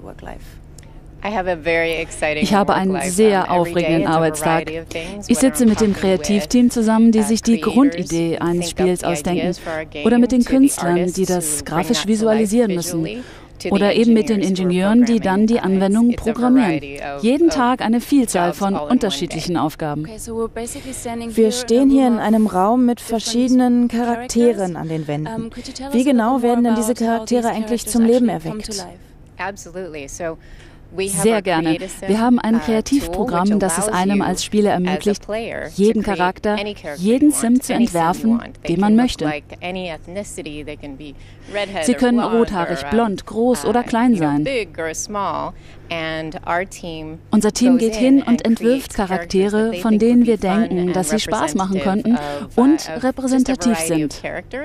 X: Ich habe einen sehr aufregenden Arbeitstag. Ich sitze mit dem Kreativteam zusammen, die sich die Grundidee eines Spiels ausdenken, oder mit den Künstlern, die das grafisch visualisieren müssen, oder eben mit den Ingenieuren, die dann die Anwendung programmieren. Jeden Tag eine Vielzahl von unterschiedlichen Aufgaben.
W: Wir stehen hier in einem Raum mit verschiedenen Charakteren an den Wänden. Wie genau werden denn diese Charaktere eigentlich zum Leben erweckt?
X: Sehr gerne. Wir haben ein Kreativprogramm, das es einem als Spieler ermöglicht, jeden Charakter, jeden Sim zu entwerfen, den man möchte. Sie können rothaarig, blond, groß oder klein sein. Unser Team geht hin und entwirft Charaktere, von denen wir denken, dass sie Spaß machen könnten und repräsentativ sind.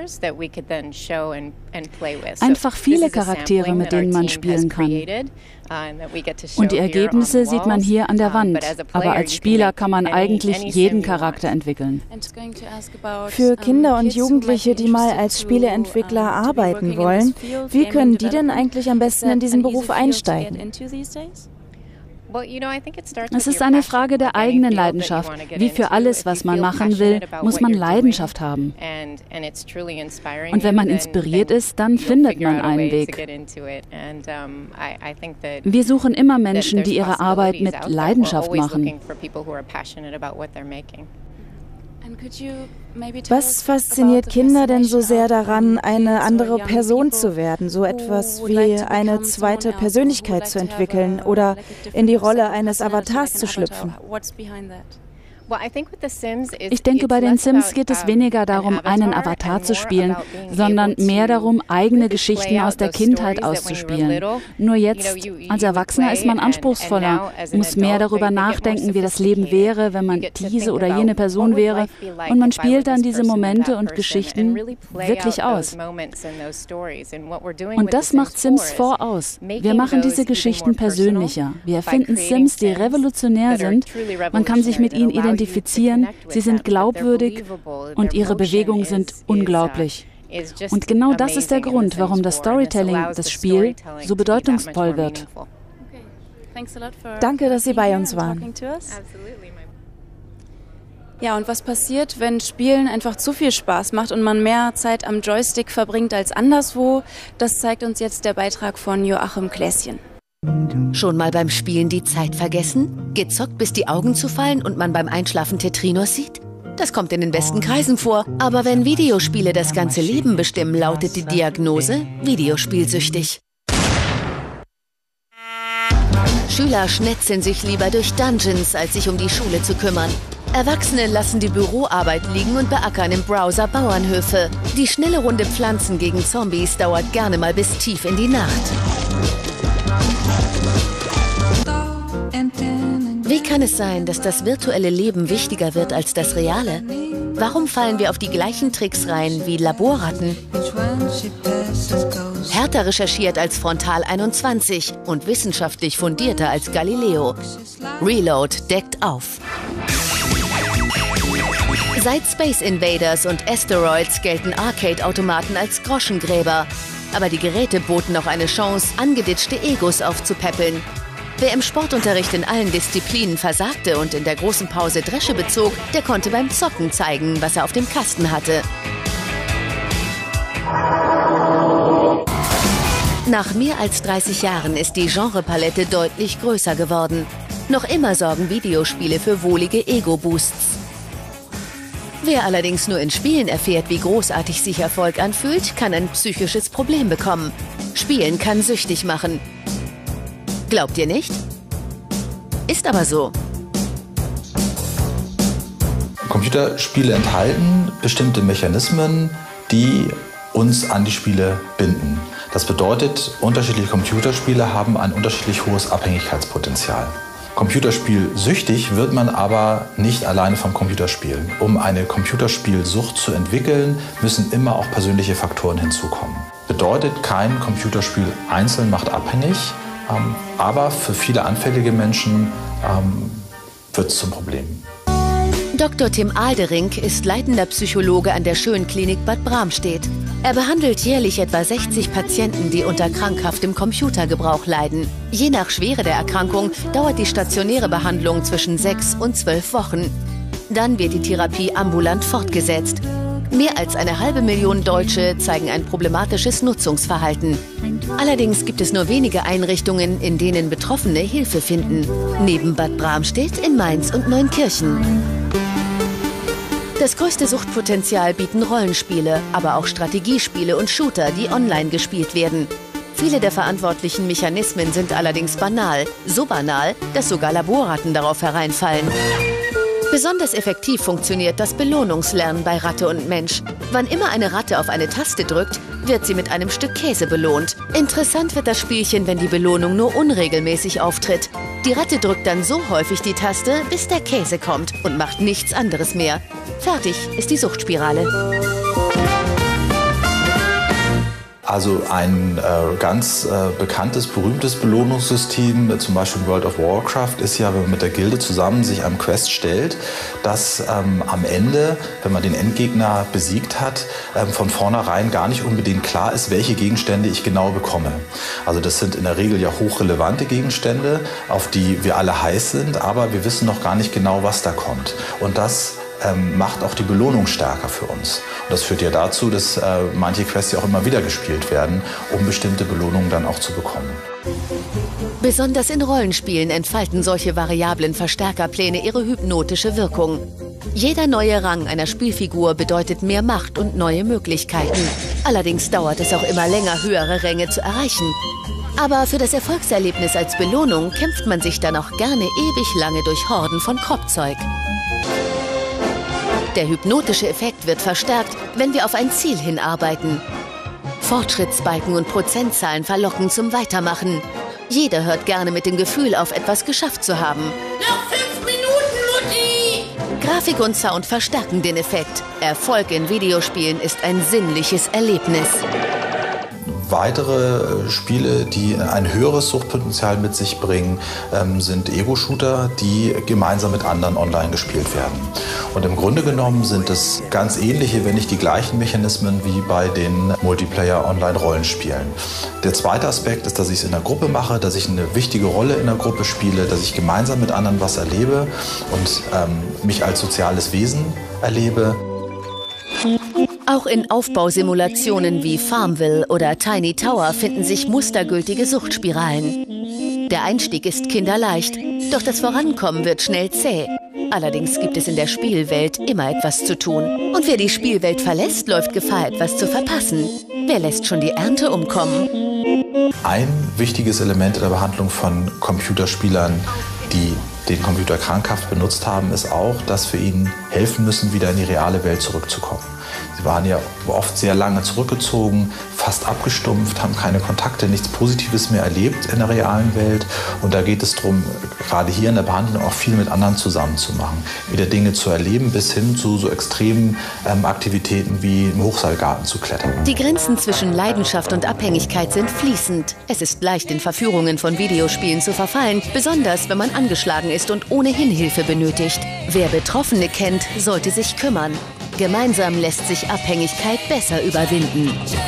X: Einfach viele Charaktere, mit denen man spielen kann. Und die Ergebnisse sieht man hier an der Wand. Aber als Spieler kann man eigentlich jeden Charakter entwickeln.
W: Für Kinder und Jugendliche, die mal als Spieleentwickler arbeiten wollen, wie können die denn eigentlich am besten in diesen Beruf einsteigen?
X: Es ist eine Frage der eigenen Leidenschaft. Wie für alles, was man machen will, muss man Leidenschaft haben. Und wenn man inspiriert ist, dann findet man einen Weg. Wir suchen immer Menschen, die ihre Arbeit mit Leidenschaft machen.
W: Was fasziniert Kinder denn so sehr daran, eine andere Person zu werden, so etwas wie eine zweite Persönlichkeit zu entwickeln oder in die Rolle eines Avatars zu schlüpfen?
X: Ich denke, bei den Sims geht es weniger darum, einen Avatar zu spielen, sondern mehr darum, eigene Geschichten aus der Kindheit auszuspielen. Nur jetzt, als Erwachsener, ist man anspruchsvoller, muss mehr darüber nachdenken, wie das Leben wäre, wenn man diese oder jene Person wäre. Und man spielt dann diese Momente und Geschichten wirklich aus. Und das macht Sims vier aus. Wir machen diese Geschichten persönlicher. Wir erfinden Sims, die revolutionär sind. Man kann sich mit ihnen identifizieren. identifizieren, sie sind glaubwürdig und ihre Bewegungen sind unglaublich. Und genau das ist der Grund, warum das Storytelling, das Spiel, so bedeutungsvoll wird.
W: Danke, dass Sie bei uns waren.
E: Ja, und was passiert, wenn Spielen einfach zu viel Spaß macht und man mehr Zeit am Joystick verbringt als anderswo? Das zeigt uns jetzt der Beitrag von Joachim Kläschen.
A: Schon mal beim Spielen die Zeit vergessen? Gezockt, bis die Augen zufallen und man beim Einschlafen Tetrinos sieht? Das kommt in den besten Kreisen vor. Aber wenn Videospiele das ganze Leben bestimmen, lautet die Diagnose videospielsüchtig. Schüler schnetzeln sich lieber durch Dungeons, als sich um die Schule zu kümmern. Erwachsene lassen die Büroarbeit liegen und beackern im Browser Bauernhöfe. Die schnelle Runde Pflanzen gegen Zombies dauert gerne mal bis tief in die Nacht. Wie kann es sein, dass das virtuelle Leben wichtiger wird als das reale? Warum fallen wir auf die gleichen Tricks rein wie Laborratten? Härter recherchiert als Frontal einundzwanzig und wissenschaftlich fundierter als Galileo. Reload deckt auf. Seit Space Invaders und Asteroids gelten Arcade-Automaten als Groschengräber. Aber die Geräte boten auch eine Chance, angeditschte Egos aufzupäppeln. Wer im Sportunterricht in allen Disziplinen versagte und in der großen Pause Dresche bezog, der konnte beim Zocken zeigen, was er auf dem Kasten hatte. Nach mehr als dreißig Jahren ist die Genrepalette deutlich größer geworden. Noch immer sorgen Videospiele für wohlige Ego-Boosts. Wer allerdings nur in Spielen erfährt, wie großartig sich Erfolg anfühlt, kann ein psychisches Problem bekommen. Spielen kann süchtig machen. Glaubt ihr nicht? Ist aber so.
D: Computerspiele enthalten bestimmte Mechanismen, die uns an die Spiele binden. Das bedeutet, unterschiedliche Computerspiele haben ein unterschiedlich hohes Abhängigkeitspotenzial. Computerspielsüchtig wird man aber nicht alleine vom Computerspielen. Um eine Computerspielsucht zu entwickeln, müssen immer auch persönliche Faktoren hinzukommen. Bedeutet, kein Computerspiel einzeln macht abhängig, ähm, aber für viele anfällige Menschen ähm, wird es zum Problem.
A: Doktor Tim Aldering ist leitender Psychologe an der Schönklinik Bad Bramstedt. Er behandelt jährlich etwa sechzig Patienten, die unter krankhaftem Computergebrauch leiden. Je nach Schwere der Erkrankung dauert die stationäre Behandlung zwischen sechs und zwölf Wochen. Dann wird die Therapie ambulant fortgesetzt. Mehr als eine halbe Million Deutsche zeigen ein problematisches Nutzungsverhalten. Allerdings gibt es nur wenige Einrichtungen, in denen Betroffene Hilfe finden. Neben Bad Bramstedt in Mainz und Neunkirchen. Das größte Suchtpotenzial bieten Rollenspiele, aber auch Strategiespiele und Shooter, die online gespielt werden. Viele der verantwortlichen Mechanismen sind allerdings banal. So banal, dass sogar Laborratten darauf hereinfallen. Besonders effektiv funktioniert das Belohnungslernen bei Ratte und Mensch. Wann immer eine Ratte auf eine Taste drückt, wird sie mit einem Stück Käse belohnt. Interessant wird das Spielchen, wenn die Belohnung nur unregelmäßig auftritt. Die Ratte drückt dann so häufig die Taste, bis der Käse kommt und macht nichts anderes mehr. Fertig ist die Suchtspirale.
D: Also ein äh, ganz äh, bekanntes, berühmtes Belohnungssystem, äh, zum Beispiel in World of Warcraft, ist ja, wenn man mit der Gilde zusammen sich einem Quest stellt, dass ähm, am Ende, wenn man den Endgegner besiegt hat, ähm, von vornherein gar nicht unbedingt klar ist, welche Gegenstände ich genau bekomme. Also das sind in der Regel ja hochrelevante Gegenstände, auf die wir alle heiß sind, aber wir wissen noch gar nicht genau, was da kommt. Und das Ähm, macht auch die Belohnung stärker für uns. Und das führt ja dazu, dass äh, manche Quests ja auch immer wieder gespielt werden, um bestimmte Belohnungen dann auch zu bekommen.
A: Besonders in Rollenspielen entfalten solche variablen Verstärkerpläne ihre hypnotische Wirkung. Jeder neue Rang einer Spielfigur bedeutet mehr Macht und neue Möglichkeiten. Allerdings dauert es auch immer länger, höhere Ränge zu erreichen. Aber für das Erfolgserlebnis als Belohnung kämpft man sich dann auch gerne ewig lange durch Horden von Kropfzeug. Der hypnotische Effekt wird verstärkt, wenn wir auf ein Ziel hinarbeiten. Fortschrittsbalken und Prozentzahlen verlocken zum Weitermachen. Jeder hört gerne mit dem Gefühl auf, etwas geschafft zu haben.
B: Noch fünf Minuten, Mutti!
A: Grafik und Sound verstärken den Effekt. Erfolg in Videospielen ist ein sinnliches Erlebnis.
D: Weitere Spiele, die ein höheres Suchtpotenzial mit sich bringen, sind Ego-Shooter, die gemeinsam mit anderen online gespielt werden. Und im Grunde genommen sind es ganz ähnliche, wenn nicht die gleichen Mechanismen wie bei den Multiplayer-Online-Rollenspielen. Der zweite Aspekt ist, dass ich es in der Gruppe mache, dass ich eine wichtige Rolle in der Gruppe spiele, dass ich gemeinsam mit anderen was erlebe und ähm, mich als soziales Wesen erlebe.
A: Auch in Aufbausimulationen wie Farmville oder Tiny Tower finden sich mustergültige Suchtspiralen. Der Einstieg ist kinderleicht, doch das Vorankommen wird schnell zäh. Allerdings gibt es in der Spielwelt immer etwas zu tun. Und wer die Spielwelt verlässt, läuft Gefahr, etwas zu verpassen. Wer lässt schon die Ernte umkommen?
D: Ein wichtiges Element in der Behandlung von Computerspielern, die den Computer krankhaft benutzt haben, ist auch, dass wir ihnen helfen müssen, wieder in die reale Welt zurückzukommen. Sie waren ja oft sehr lange zurückgezogen, fast abgestumpft, haben keine Kontakte, nichts Positives mehr erlebt in der realen Welt. Und da geht es darum, gerade hier in der Behandlung auch viel mit anderen zusammen zu machen, wieder Dinge zu erleben, bis hin zu so extremen ähm, Aktivitäten wie im Hochseilgarten zu klettern.
A: Die Grenzen zwischen Leidenschaft und Abhängigkeit sind fließend. Es ist leicht, in Verführungen von Videospielen zu verfallen, besonders wenn man angeschlagen ist und ohnehin Hilfe benötigt. Wer Betroffene kennt, sollte sich kümmern. Gemeinsam lässt sich Abhängigkeit besser überwinden.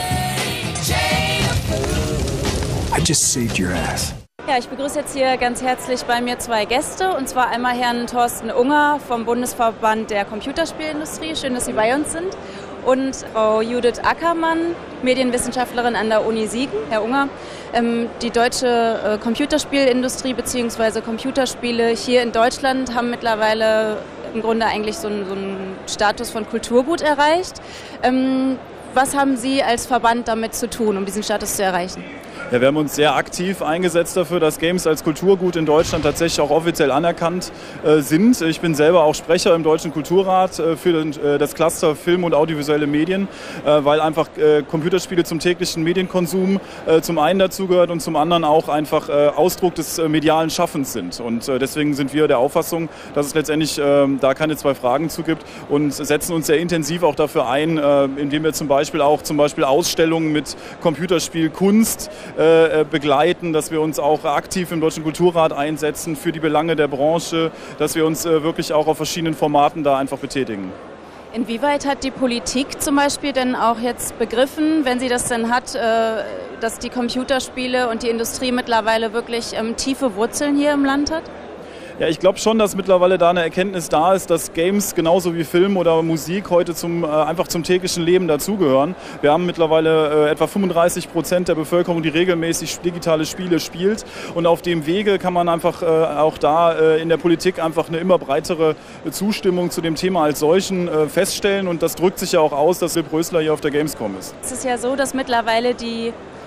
E: I just saved your ass. Ja, ich begrüße jetzt hier ganz herzlich bei mir zwei Gäste, und zwar einmal Herrn Thorsten Unger vom Bundesverband der Computerspielindustrie. Schön, dass Sie bei uns sind. Und Frau Judith Ackermann, Medienwissenschaftlerin an der Uni Siegen. Herr Unger, ähm, die deutsche äh, Computerspielindustrie bzw. Computerspiele hier in Deutschland haben mittlerweile im Grunde eigentlich so einen, so einen Status von Kulturgut erreicht. Ähm, was haben Sie als Verband damit zu tun, um diesen Status zu erreichen?
I: Ja, wir haben uns sehr aktiv eingesetzt dafür, dass Games als Kulturgut in Deutschland tatsächlich auch offiziell anerkannt äh, sind. Ich bin selber auch Sprecher im Deutschen Kulturrat äh, für den, äh, das Cluster Film und audiovisuelle Medien, äh, weil einfach äh, Computerspiele zum täglichen Medienkonsum äh, zum einen dazugehört und zum anderen auch einfach äh, Ausdruck des äh, medialen Schaffens sind. Und äh, deswegen sind wir der Auffassung, dass es letztendlich äh, da keine zwei Fragen zu gibt, und setzen uns sehr intensiv auch dafür ein, äh, indem wir zum Beispiel auch zum Beispiel Ausstellungen mit Computerspielkunst begleiten, dass wir uns auch aktiv im Deutschen Kulturrat einsetzen für die Belange der Branche, dass wir uns wirklich auch auf verschiedenen Formaten da einfach betätigen.
E: Inwieweit hat die Politik zum Beispiel denn auch jetzt begriffen, wenn sie das denn hat, dass die Computerspiele und die Industrie mittlerweile wirklich tiefe Wurzeln hier im Land hat?
I: Ja, ich glaube schon, dass mittlerweile da eine Erkenntnis da ist, dass Games genauso wie Film oder Musik heute zum, äh, einfach zum täglichen Leben dazugehören. Wir haben mittlerweile äh, etwa fünfunddreißig Prozent der Bevölkerung, die regelmäßig digitale Spiele spielt. Und auf dem Wege kann man einfach äh, auch da äh, in der Politik einfach eine immer breitere Zustimmung zu dem Thema als solchen äh, feststellen. Und das drückt sich ja auch aus, dass Philipp Rösler hier auf der Gamescom ist.
E: Es ist ja so, dass mittlerweile die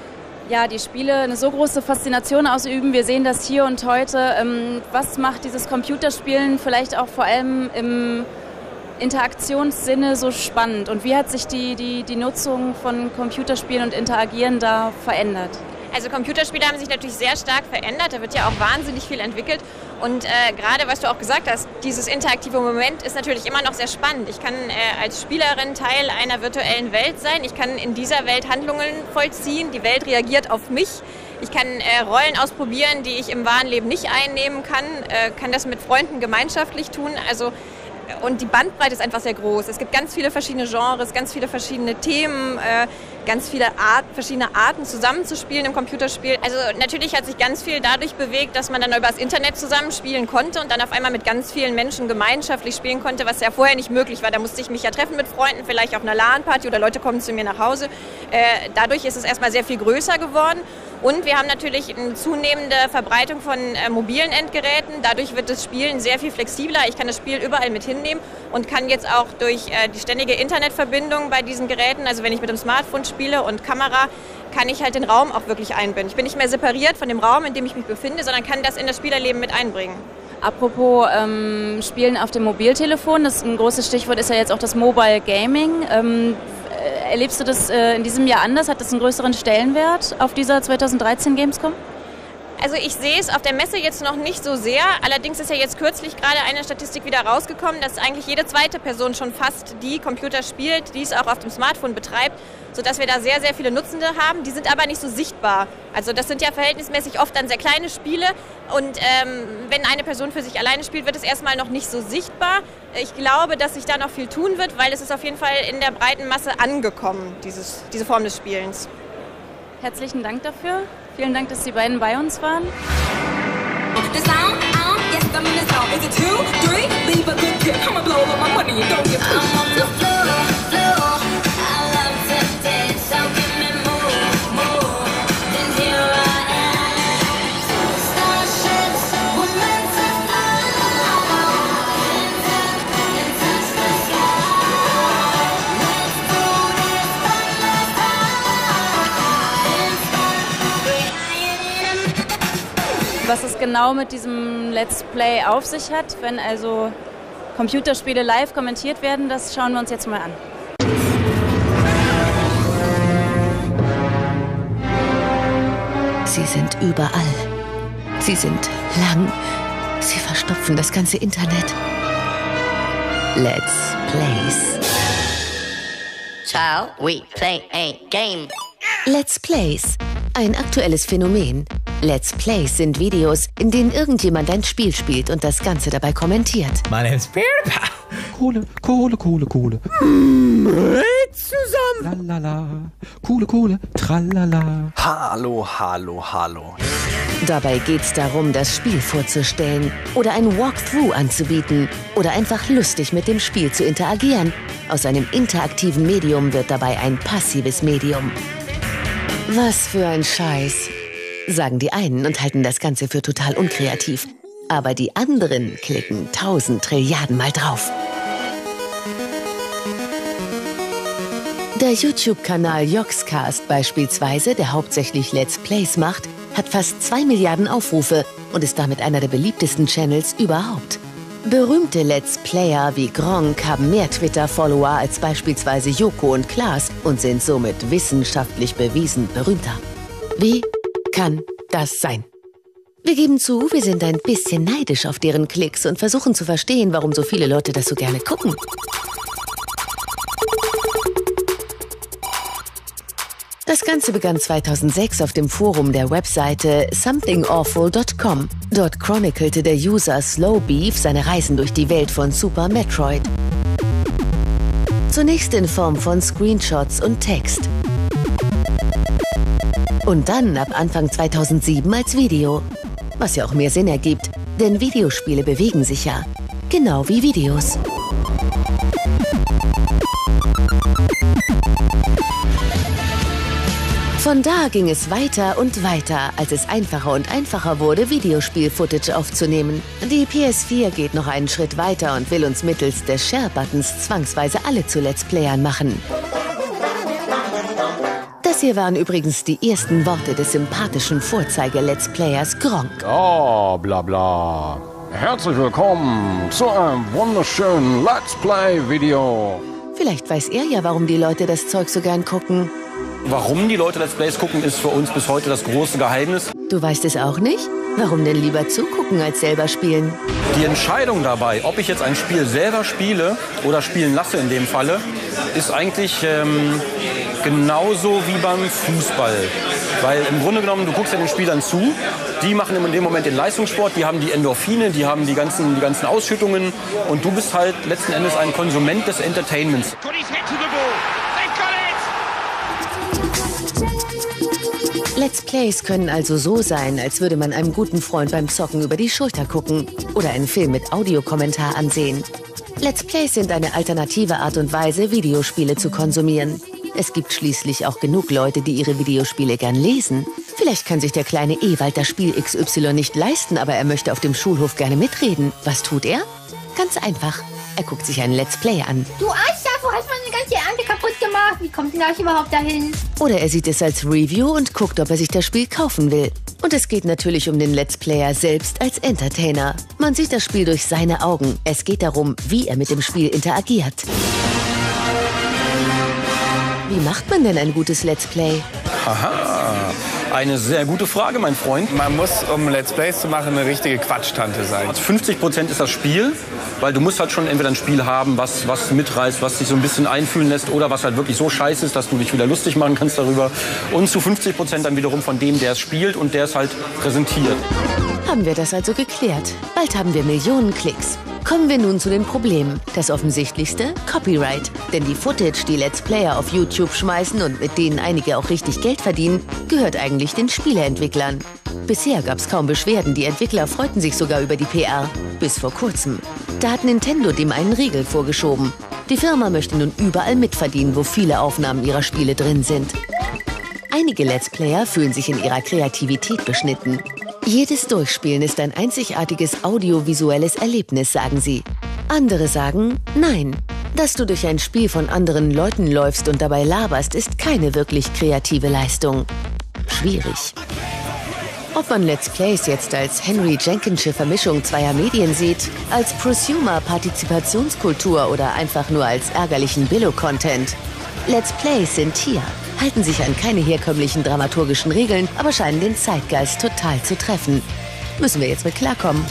E: ja, die Spiele eine so große Faszination ausüben. Wir sehen das hier und heute. Ähm, was macht dieses Computerspielen vielleicht auch vor allem im Interaktionssinne so spannend? Und wie hat sich die, die, die Nutzung von Computerspielen und Interagieren da verändert?
J: Also Computerspiele haben sich natürlich sehr stark verändert, da wird ja auch wahnsinnig viel entwickelt und äh, gerade was du auch gesagt hast, dieses interaktive Moment ist natürlich immer noch sehr spannend. Ich kann äh, als Spielerin Teil einer virtuellen Welt sein, ich kann in dieser Welt Handlungen vollziehen, die Welt reagiert auf mich. Ich kann äh, Rollen ausprobieren, die ich im wahren Leben nicht einnehmen kann, äh, kann das mit Freunden gemeinschaftlich tun. Also und die Bandbreite ist einfach sehr groß. Es gibt ganz viele verschiedene Genres, ganz viele verschiedene Themen, äh, ganz viele Art, verschiedene Arten zusammenzuspielen im Computerspiel. Also natürlich hat sich ganz viel dadurch bewegt, dass man dann über das Internet zusammenspielen konnte und dann auf einmal mit ganz vielen Menschen gemeinschaftlich spielen konnte, was ja vorher nicht möglich war. Da musste ich mich ja treffen mit Freunden, vielleicht auf einer LAN-Party oder Leute kommen zu mir nach Hause. Äh, dadurch ist es erstmal sehr viel größer geworden. Und wir haben natürlich eine zunehmende Verbreitung von äh, mobilen Endgeräten. Dadurch wird das Spielen sehr viel flexibler. Ich kann das Spiel überall mit hinnehmen und kann jetzt auch durch äh, die ständige Internetverbindung bei diesen Geräten, also wenn ich mit dem Smartphone spiele und Kamera, kann ich halt den Raum auch wirklich einbinden. Ich bin nicht mehr separiert von dem Raum, in dem ich mich befinde, sondern kann das in das Spielerleben mit einbringen.
E: Apropos ähm, Spielen auf dem Mobiltelefon, das ist ein großes Stichwort, ist ja jetzt auch das Mobile Gaming. Ähm, Erlebst du das äh, in diesem Jahr anders? Hat das einen größeren Stellenwert auf dieser zweitausenddreizehn Gamescom?
J: Also ich sehe es auf der Messe jetzt noch nicht so sehr. Allerdings ist ja jetzt kürzlich gerade eine Statistik wieder rausgekommen, dass eigentlich jede zweite Person schon fast die Computer spielt, die es auch auf dem Smartphone betreibt, sodass wir da sehr, sehr viele Nutzende haben. Die sind aber nicht so sichtbar. Also das sind ja verhältnismäßig oft dann sehr kleine Spiele. Und ähm, wenn eine Person für sich alleine spielt, wird es erstmal noch nicht so sichtbar. Ich glaube, dass sich da noch viel tun wird, weil es ist auf jeden Fall in der breiten Masse angekommen, dieses, diese Form des Spielens.
E: Herzlichen Dank dafür. Vielen Dank, dass die beiden bei uns waren. Was es genau mit diesem Let's Play auf sich hat, wenn also Computerspiele live kommentiert werden, das schauen wir uns jetzt mal an.
A: Sie sind überall. Sie sind lang. Sie verstopfen das ganze Internet. Let's Plays.
B: Shall we play a game?
A: Let's Plays. Ein aktuelles Phänomen. Let's Plays sind Videos, in denen irgendjemand ein Spiel spielt und das Ganze dabei kommentiert.
K: Mein Name ist Birpa. Kohle, Kohle, Kohle, Kohle.
B: Mm, zusammen.
K: Lalala. Kohle, Kohle. Tralala.
L: Hallo, hallo, hallo.
A: Dabei geht's darum, das Spiel vorzustellen oder ein Walkthrough anzubieten oder einfach lustig mit dem Spiel zu interagieren. Aus einem interaktiven Medium wird dabei ein passives Medium. Was für ein Scheiß, sagen die einen und halten das Ganze für total unkreativ. Aber die anderen klicken tausend Trilliarden Mal drauf. Der YouTube-Kanal Yogscast beispielsweise, der hauptsächlich Let's Plays macht, hat fast zwei Milliarden Aufrufe und ist damit einer der beliebtesten Channels überhaupt. Berühmte Let's Player wie Gronkh haben mehr Twitter-Follower als beispielsweise Joko und Klaas und sind somit wissenschaftlich bewiesen berühmter. Wie kann das sein? Wir geben zu, wir sind ein bisschen neidisch auf deren Klicks und versuchen zu verstehen, warum so viele Leute das so gerne gucken. Das Ganze begann zweitausendsechs auf dem Forum der Webseite something awful dot com. Dort chroniclte der User Slowbeef seine Reisen durch die Welt von Super Metroid. Zunächst in Form von Screenshots und Text. Und dann ab Anfang zweitausendsieben als Video. Was ja auch mehr Sinn ergibt, denn Videospiele bewegen sich ja. Genau wie Videos. Von da ging es weiter und weiter, als es einfacher und einfacher wurde, Videospiel-Footage aufzunehmen. Die P S vier geht noch einen Schritt weiter und will uns mittels des Share-Buttons zwangsweise alle zu Let's Playern machen. Das Das hier waren übrigens die ersten Worte des sympathischen Vorzeige-Let's Players Gronkh.
M: Oh, bla bla. Herzlich willkommen zu einem wunderschönen Let's Play-Video.
A: Vielleicht weiß er ja, warum die Leute das Zeug so gern gucken.
N: Warum die Leute Let's Plays gucken, ist für uns bis heute das große Geheimnis.
A: Du weißt es auch nicht? Warum denn lieber zugucken als selber spielen?
N: Die Entscheidung dabei, ob ich jetzt ein Spiel selber spiele oder spielen lasse in dem Falle, ist eigentlich ähm, genauso wie beim Fußball. Weil im Grunde genommen, du guckst ja den Spielern zu, die machen in dem Moment den Leistungssport, die haben die Endorphine, die haben die ganzen, die ganzen Ausschüttungen und du bist halt letzten Endes ein Konsument des Entertainments.
A: Let's Plays können also so sein, als würde man einem guten Freund beim Zocken über die Schulter gucken oder einen Film mit Audiokommentar ansehen. Let's Plays sind eine alternative Art und Weise, Videospiele zu konsumieren. Es gibt schließlich auch genug Leute, die ihre Videospiele gern lesen. Vielleicht kann sich der kleine Ewald das Spiel X Y nicht leisten, aber er möchte auf dem Schulhof gerne mitreden. Was tut er? Ganz einfach. Er guckt sich ein Let's Play an.
P: Du Arsch, du hast meine ganze Ernte kaputt gemacht. Wie kommt denn das überhaupt dahin?
A: Oder er sieht es als Review und guckt, ob er sich das Spiel kaufen will. Und es geht natürlich um den Let's Player selbst als Entertainer. Man sieht das Spiel durch seine Augen. Es geht darum, wie er mit dem Spiel interagiert. Wie macht man denn ein gutes Let's Play?
N: Aha, eine sehr gute Frage, mein Freund.
Q: Man muss, um Let's Plays zu machen, eine richtige Quatschtante sein.
N: Also fünfzig Prozent ist das Spiel, weil du musst halt schon entweder ein Spiel haben, was, was mitreißt, was dich so ein bisschen einfühlen lässt oder was halt wirklich so scheiße ist, dass du dich wieder lustig machen kannst darüber. Und zu fünfzig Prozent dann wiederum von dem, der es spielt und der es halt präsentiert.
A: Haben wir das also geklärt? Bald haben wir Millionen Klicks. Kommen wir nun zu den Problemen. Das offensichtlichste? Copyright. Denn die Footage, die Let's Player auf YouTube schmeißen und mit denen einige auch richtig Geld verdienen, gehört eigentlich den Spieleentwicklern. Bisher gab es kaum Beschwerden, die Entwickler freuten sich sogar über die P R. Bis vor kurzem. Da hat Nintendo dem einen Riegel vorgeschoben. Die Firma möchte nun überall mitverdienen, wo viele Aufnahmen ihrer Spiele drin sind. Einige Let's Player fühlen sich in ihrer Kreativität beschnitten. Jedes Durchspielen ist ein einzigartiges audiovisuelles Erlebnis, sagen sie. Andere sagen, nein. Dass du durch ein Spiel von anderen Leuten läufst und dabei laberst, ist keine wirklich kreative Leistung. Schwierig. Ob man Let's Plays jetzt als Henry Jenkinsche Vermischung zweier Medien sieht, als Prosumer-Partizipationskultur oder einfach nur als ärgerlichen Billo-Content. Let's Plays sind hier, halten sich an keine herkömmlichen dramaturgischen Regeln, aber scheinen den Zeitgeist total zu treffen. Müssen wir jetzt mit klarkommen.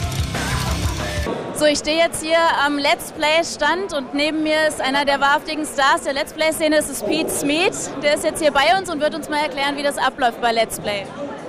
E: So, ich stehe jetzt hier am Let's Play-Stand und neben mir ist einer der wahrhaftigen Stars der Let's Play-Szene, das ist Pete Smith. Der ist jetzt hier bei uns und wird uns mal erklären, wie das abläuft bei Let's Play.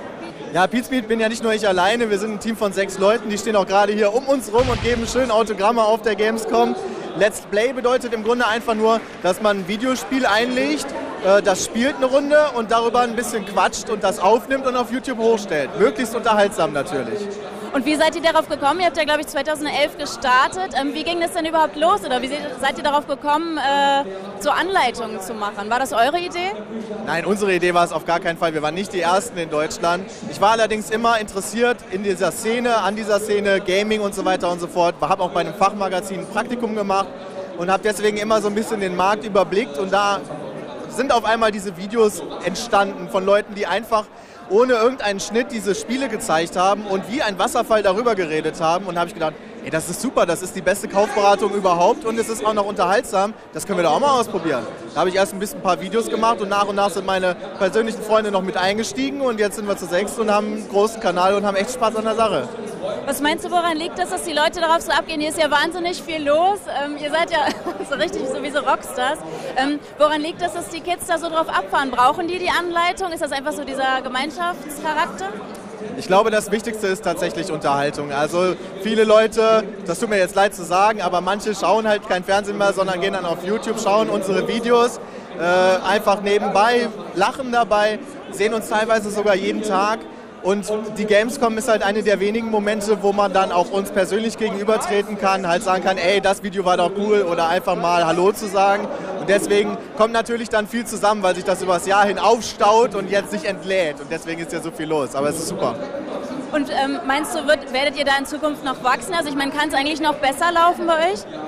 Y: Ja, Pete Smith bin ja nicht nur ich alleine, wir sind ein Team von sechs Leuten, die stehen auch gerade hier um uns rum und geben schön Autogramme auf der Gamescom. Let's Play bedeutet im Grunde einfach nur, dass man ein Videospiel einlegt, das spielt eine Runde und darüber ein bisschen quatscht und das aufnimmt und auf YouTube hochstellt. Möglichst unterhaltsam natürlich.
E: Und wie seid ihr darauf gekommen? Ihr habt ja, glaube ich, zweitausendelf gestartet. Ähm, wie ging das denn überhaupt los? Oder wie seid ihr darauf gekommen, äh, so Anleitungen zu machen? War das eure Idee?
Y: Nein, unsere Idee war es auf gar keinen Fall. Wir waren nicht die Ersten in Deutschland. Ich war allerdings immer interessiert in dieser Szene, an dieser Szene, Gaming und so weiter und so fort. Ich habe auch bei einem Fachmagazin ein Praktikum gemacht und habe deswegen immer so ein bisschen den Markt überblickt. Und da sind auf einmal diese Videos entstanden von Leuten, die einfach ohne irgendeinen Schnitt diese Spiele gezeigt haben und wie ein Wasserfall darüber geredet haben. Und da habe ich gedacht, ey, das ist super, das ist die beste Kaufberatung überhaupt und es ist auch noch unterhaltsam. Das können wir doch auch mal ausprobieren. Da habe ich erst ein bisschen ein paar Videos gemacht und nach und nach sind meine persönlichen Freunde noch mit eingestiegen und jetzt sind wir zu sechs und haben einen großen Kanal und haben echt Spaß an der Sache.
E: Was meinst du, woran liegt das, dass die Leute darauf so abgehen? Hier ist ja wahnsinnig viel los. Ähm, ihr seid ja so richtig sowieso Rockstars. Ähm, woran liegt das, dass die Kids da so drauf abfahren? Brauchen die die Anleitung? Ist das einfach so dieser Gemeinschaftscharakter?
Y: Ich glaube, das Wichtigste ist tatsächlich Unterhaltung. Also viele Leute, das tut mir jetzt leid zu sagen, aber manche schauen halt kein Fernsehen mehr, sondern gehen dann auf YouTube, schauen unsere Videos, äh, einfach nebenbei, lachen dabei, sehen uns teilweise sogar jeden Tag. Und die Gamescom ist halt eine der wenigen Momente, wo man dann auch uns persönlich gegenübertreten kann, halt sagen kann, ey, das Video war doch cool oder einfach mal Hallo zu sagen. Und deswegen kommt natürlich dann viel zusammen, weil sich das über das Jahr hin aufstaut und jetzt sich entlädt. Und deswegen ist ja so viel los, aber es ist super.
E: Und ähm, meinst du, wird, werdet ihr da in Zukunft noch wachsen? Also ich meine, kann es eigentlich noch besser laufen bei euch?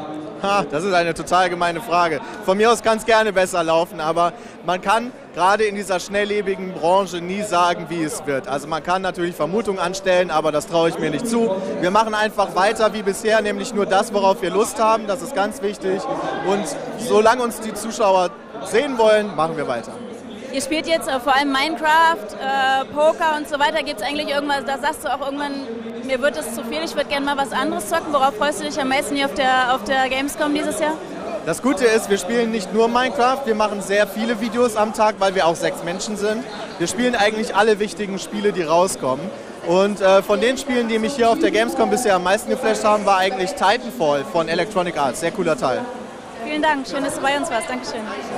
Y: Ha, das ist eine total gemeine Frage. Von mir aus kann es gerne besser laufen, aber man kann gerade in dieser schnelllebigen Branche nie sagen, wie es wird. Also man kann natürlich Vermutungen anstellen, aber das traue ich mir nicht zu. Wir machen einfach weiter wie bisher, nämlich nur das, worauf wir Lust haben. Das ist ganz wichtig. Und solange uns die Zuschauer sehen wollen, machen wir weiter.
E: Ihr spielt jetzt äh, vor allem Minecraft, äh, Poker und so weiter. Gibt es eigentlich irgendwas, da sagst du auch irgendwann, mir wird es zu viel, ich würde gerne mal was anderes zocken. Worauf freust du dich am meisten hier auf der, auf der Gamescom dieses Jahr?
Y: Das Gute ist, wir spielen nicht nur Minecraft, wir machen sehr viele Videos am Tag, weil wir auch sechs Menschen sind. Wir spielen eigentlich alle wichtigen Spiele, die rauskommen. Und äh, von den Spielen, die mich hier auf der Gamescom bisher am meisten geflasht haben, war eigentlich Titanfall von Electronic Arts. Sehr cooler Teil.
E: Vielen Dank, schön, dass du bei uns warst. Dankeschön.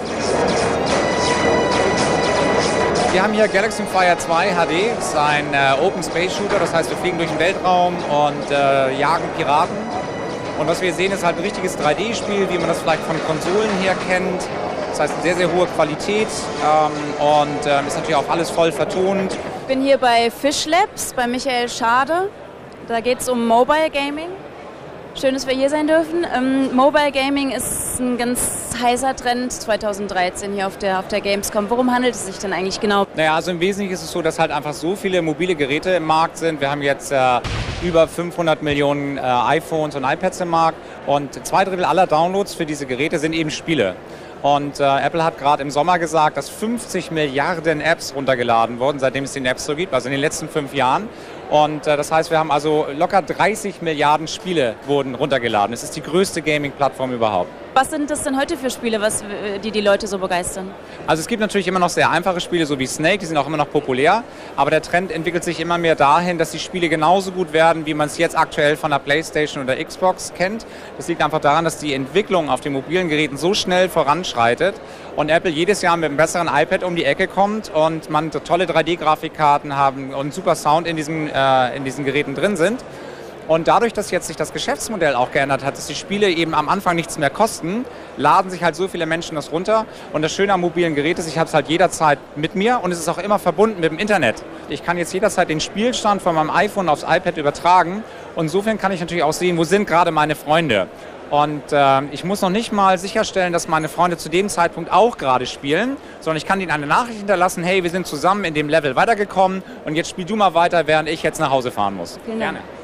G: Wir haben hier Galaxy Fire zwei H D, das ist ein äh, Open Space Shooter, das heißt wir fliegen durch den Weltraum und äh, jagen Piraten. Und was wir sehen ist halt ein richtiges drei D-Spiel, wie man das vielleicht von Konsolen her kennt. Das heißt eine sehr, sehr hohe Qualität ähm, und äh, ist natürlich auch alles voll vertont.
E: Ich bin hier bei Fish Labs, bei Michael Schade. Da geht es um Mobile Gaming. Schön, dass wir hier sein dürfen. Ähm, Mobile Gaming ist ein ganz heißer Trend zweitausenddreizehn hier auf der, auf der Gamescom. Worum handelt es sich denn eigentlich genau?
G: Naja, also im Wesentlichen ist es so, dass halt einfach so viele mobile Geräte im Markt sind. Wir haben jetzt äh, über fünfhundert Millionen äh, iPhones und iPads im Markt und zwei Drittel aller Downloads für diese Geräte sind eben Spiele. Und äh, Apple hat gerade im Sommer gesagt, dass fünfzig Milliarden Apps runtergeladen wurden, seitdem es den App Store gibt, also in den letzten fünf Jahren. Und äh, das heißt, wir haben also locker dreißig Milliarden Spiele wurden runtergeladen. Es ist die größte Gaming-Plattform überhaupt.
E: Was sind das denn heute für Spiele, was, die die Leute so begeistern?
G: Also es gibt natürlich immer noch sehr einfache Spiele, so wie Snake, die sind auch immer noch populär. Aber der Trend entwickelt sich immer mehr dahin, dass die Spiele genauso gut werden, wie man es jetzt aktuell von der PlayStation oder Xbox kennt. Das liegt einfach daran, dass die Entwicklung auf den mobilen Geräten so schnell voranschreitet und Apple jedes Jahr mit einem besseren iPad um die Ecke kommt und man tolle drei D-Grafikkarten haben und super Sound in diesen, äh, in diesen Geräten drin sind. Und dadurch, dass jetzt sich das Geschäftsmodell auch geändert hat, dass die Spiele eben am Anfang nichts mehr kosten, laden sich halt so viele Menschen das runter. Und das Schöne am mobilen Gerät ist, ich habe es halt jederzeit mit mir und es ist auch immer verbunden mit dem Internet. Ich kann jetzt jederzeit den Spielstand von meinem iPhone aufs iPad übertragen. Und insofern kann ich natürlich auch sehen, wo sind gerade meine Freunde. Und äh, ich muss noch nicht mal sicherstellen, dass meine Freunde zu dem Zeitpunkt auch gerade spielen, sondern ich kann ihnen eine Nachricht hinterlassen, hey, wir sind zusammen in dem Level weitergekommen und jetzt spiel du mal weiter, während ich jetzt nach Hause fahren muss.
E: Vielen Dank. Gerne.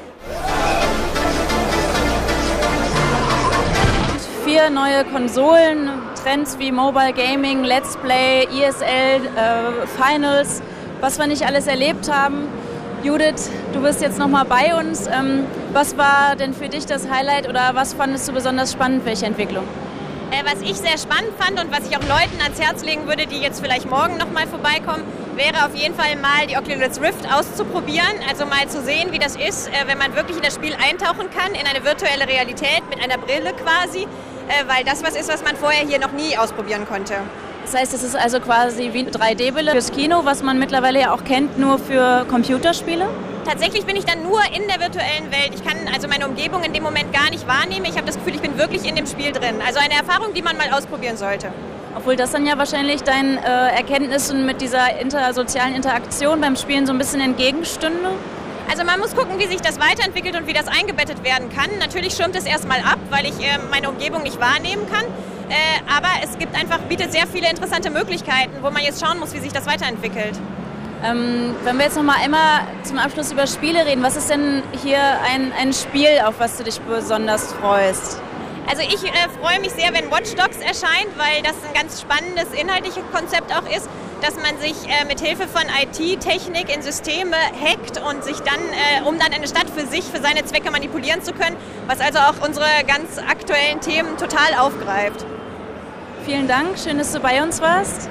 E: Vier neue Konsolen, Trends wie Mobile Gaming, Let's Play, E S L, äh, Finals, was wir nicht alles erlebt haben. Judith, du bist jetzt noch mal bei uns. Ähm, was war denn für dich das Highlight oder was fandest du besonders spannend, welche Entwicklung?
J: Äh, was ich sehr spannend fand und was ich auch Leuten ans Herz legen würde, die jetzt vielleicht morgen noch mal vorbeikommen, wäre auf jeden Fall mal die Oculus Rift auszuprobieren, also mal zu sehen, wie das ist, äh, wenn man wirklich in das Spiel eintauchen kann, in eine virtuelle Realität mit einer Brille quasi, äh, weil das was ist, was man vorher hier noch nie ausprobieren konnte.
E: Das heißt, es ist also quasi wie eine drei D-Brille fürs Kino, was man mittlerweile ja auch kennt, nur für Computerspiele?
J: Tatsächlich bin ich dann nur in der virtuellen Welt. Ich kann also meine Umgebung in dem Moment gar nicht wahrnehmen. Ich habe das Gefühl, ich bin wirklich in dem Spiel drin. Also eine Erfahrung, die man mal ausprobieren sollte.
E: Obwohl das dann ja wahrscheinlich deinen äh, Erkenntnissen mit dieser inter sozialen Interaktion beim Spielen so ein bisschen entgegenstünde?
J: Also man muss gucken, wie sich das weiterentwickelt und wie das eingebettet werden kann. Natürlich schirmt es erstmal ab, weil ich äh, meine Umgebung nicht wahrnehmen kann. Äh, aber es gibt einfach, bietet sehr viele interessante Möglichkeiten, wo man jetzt schauen muss, wie sich das weiterentwickelt.
E: Ähm, wenn wir jetzt noch mal einmal zum Abschluss über Spiele reden, was ist denn hier ein, ein Spiel, auf was du dich besonders freust?
J: Also ich äh, freue mich sehr, wenn Watch Dogs erscheint, weil das ein ganz spannendes inhaltliches Konzept auch ist, dass man sich äh, mit Hilfe von I T-Technik in Systeme hackt und sich dann, äh, um dann eine Stadt für sich, für seine Zwecke manipulieren zu können, was also auch unsere ganz aktuellen Themen total aufgreift.
E: Vielen Dank, schön, dass du bei uns warst.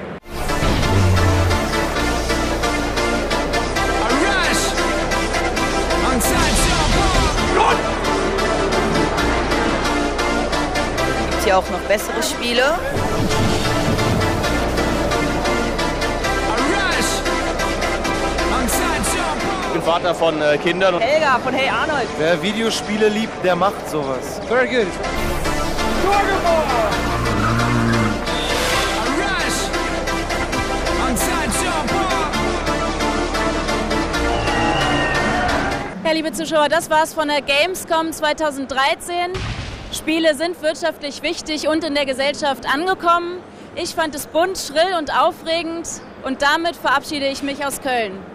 O: Gibt hier auch noch bessere Spiele.
Y: Ich bin Vater von äh, Kindern.
O: Helga von Hey Arnold.
Y: Wer Videospiele liebt, der macht sowas.
O: Very good.
E: Ja, liebe Zuschauer, das war's von der Gamescom zweitausenddreizehn. Spiele sind wirtschaftlich wichtig und in der Gesellschaft angekommen. Ich fand es bunt, schrill und aufregend und damit verabschiede ich mich aus Köln.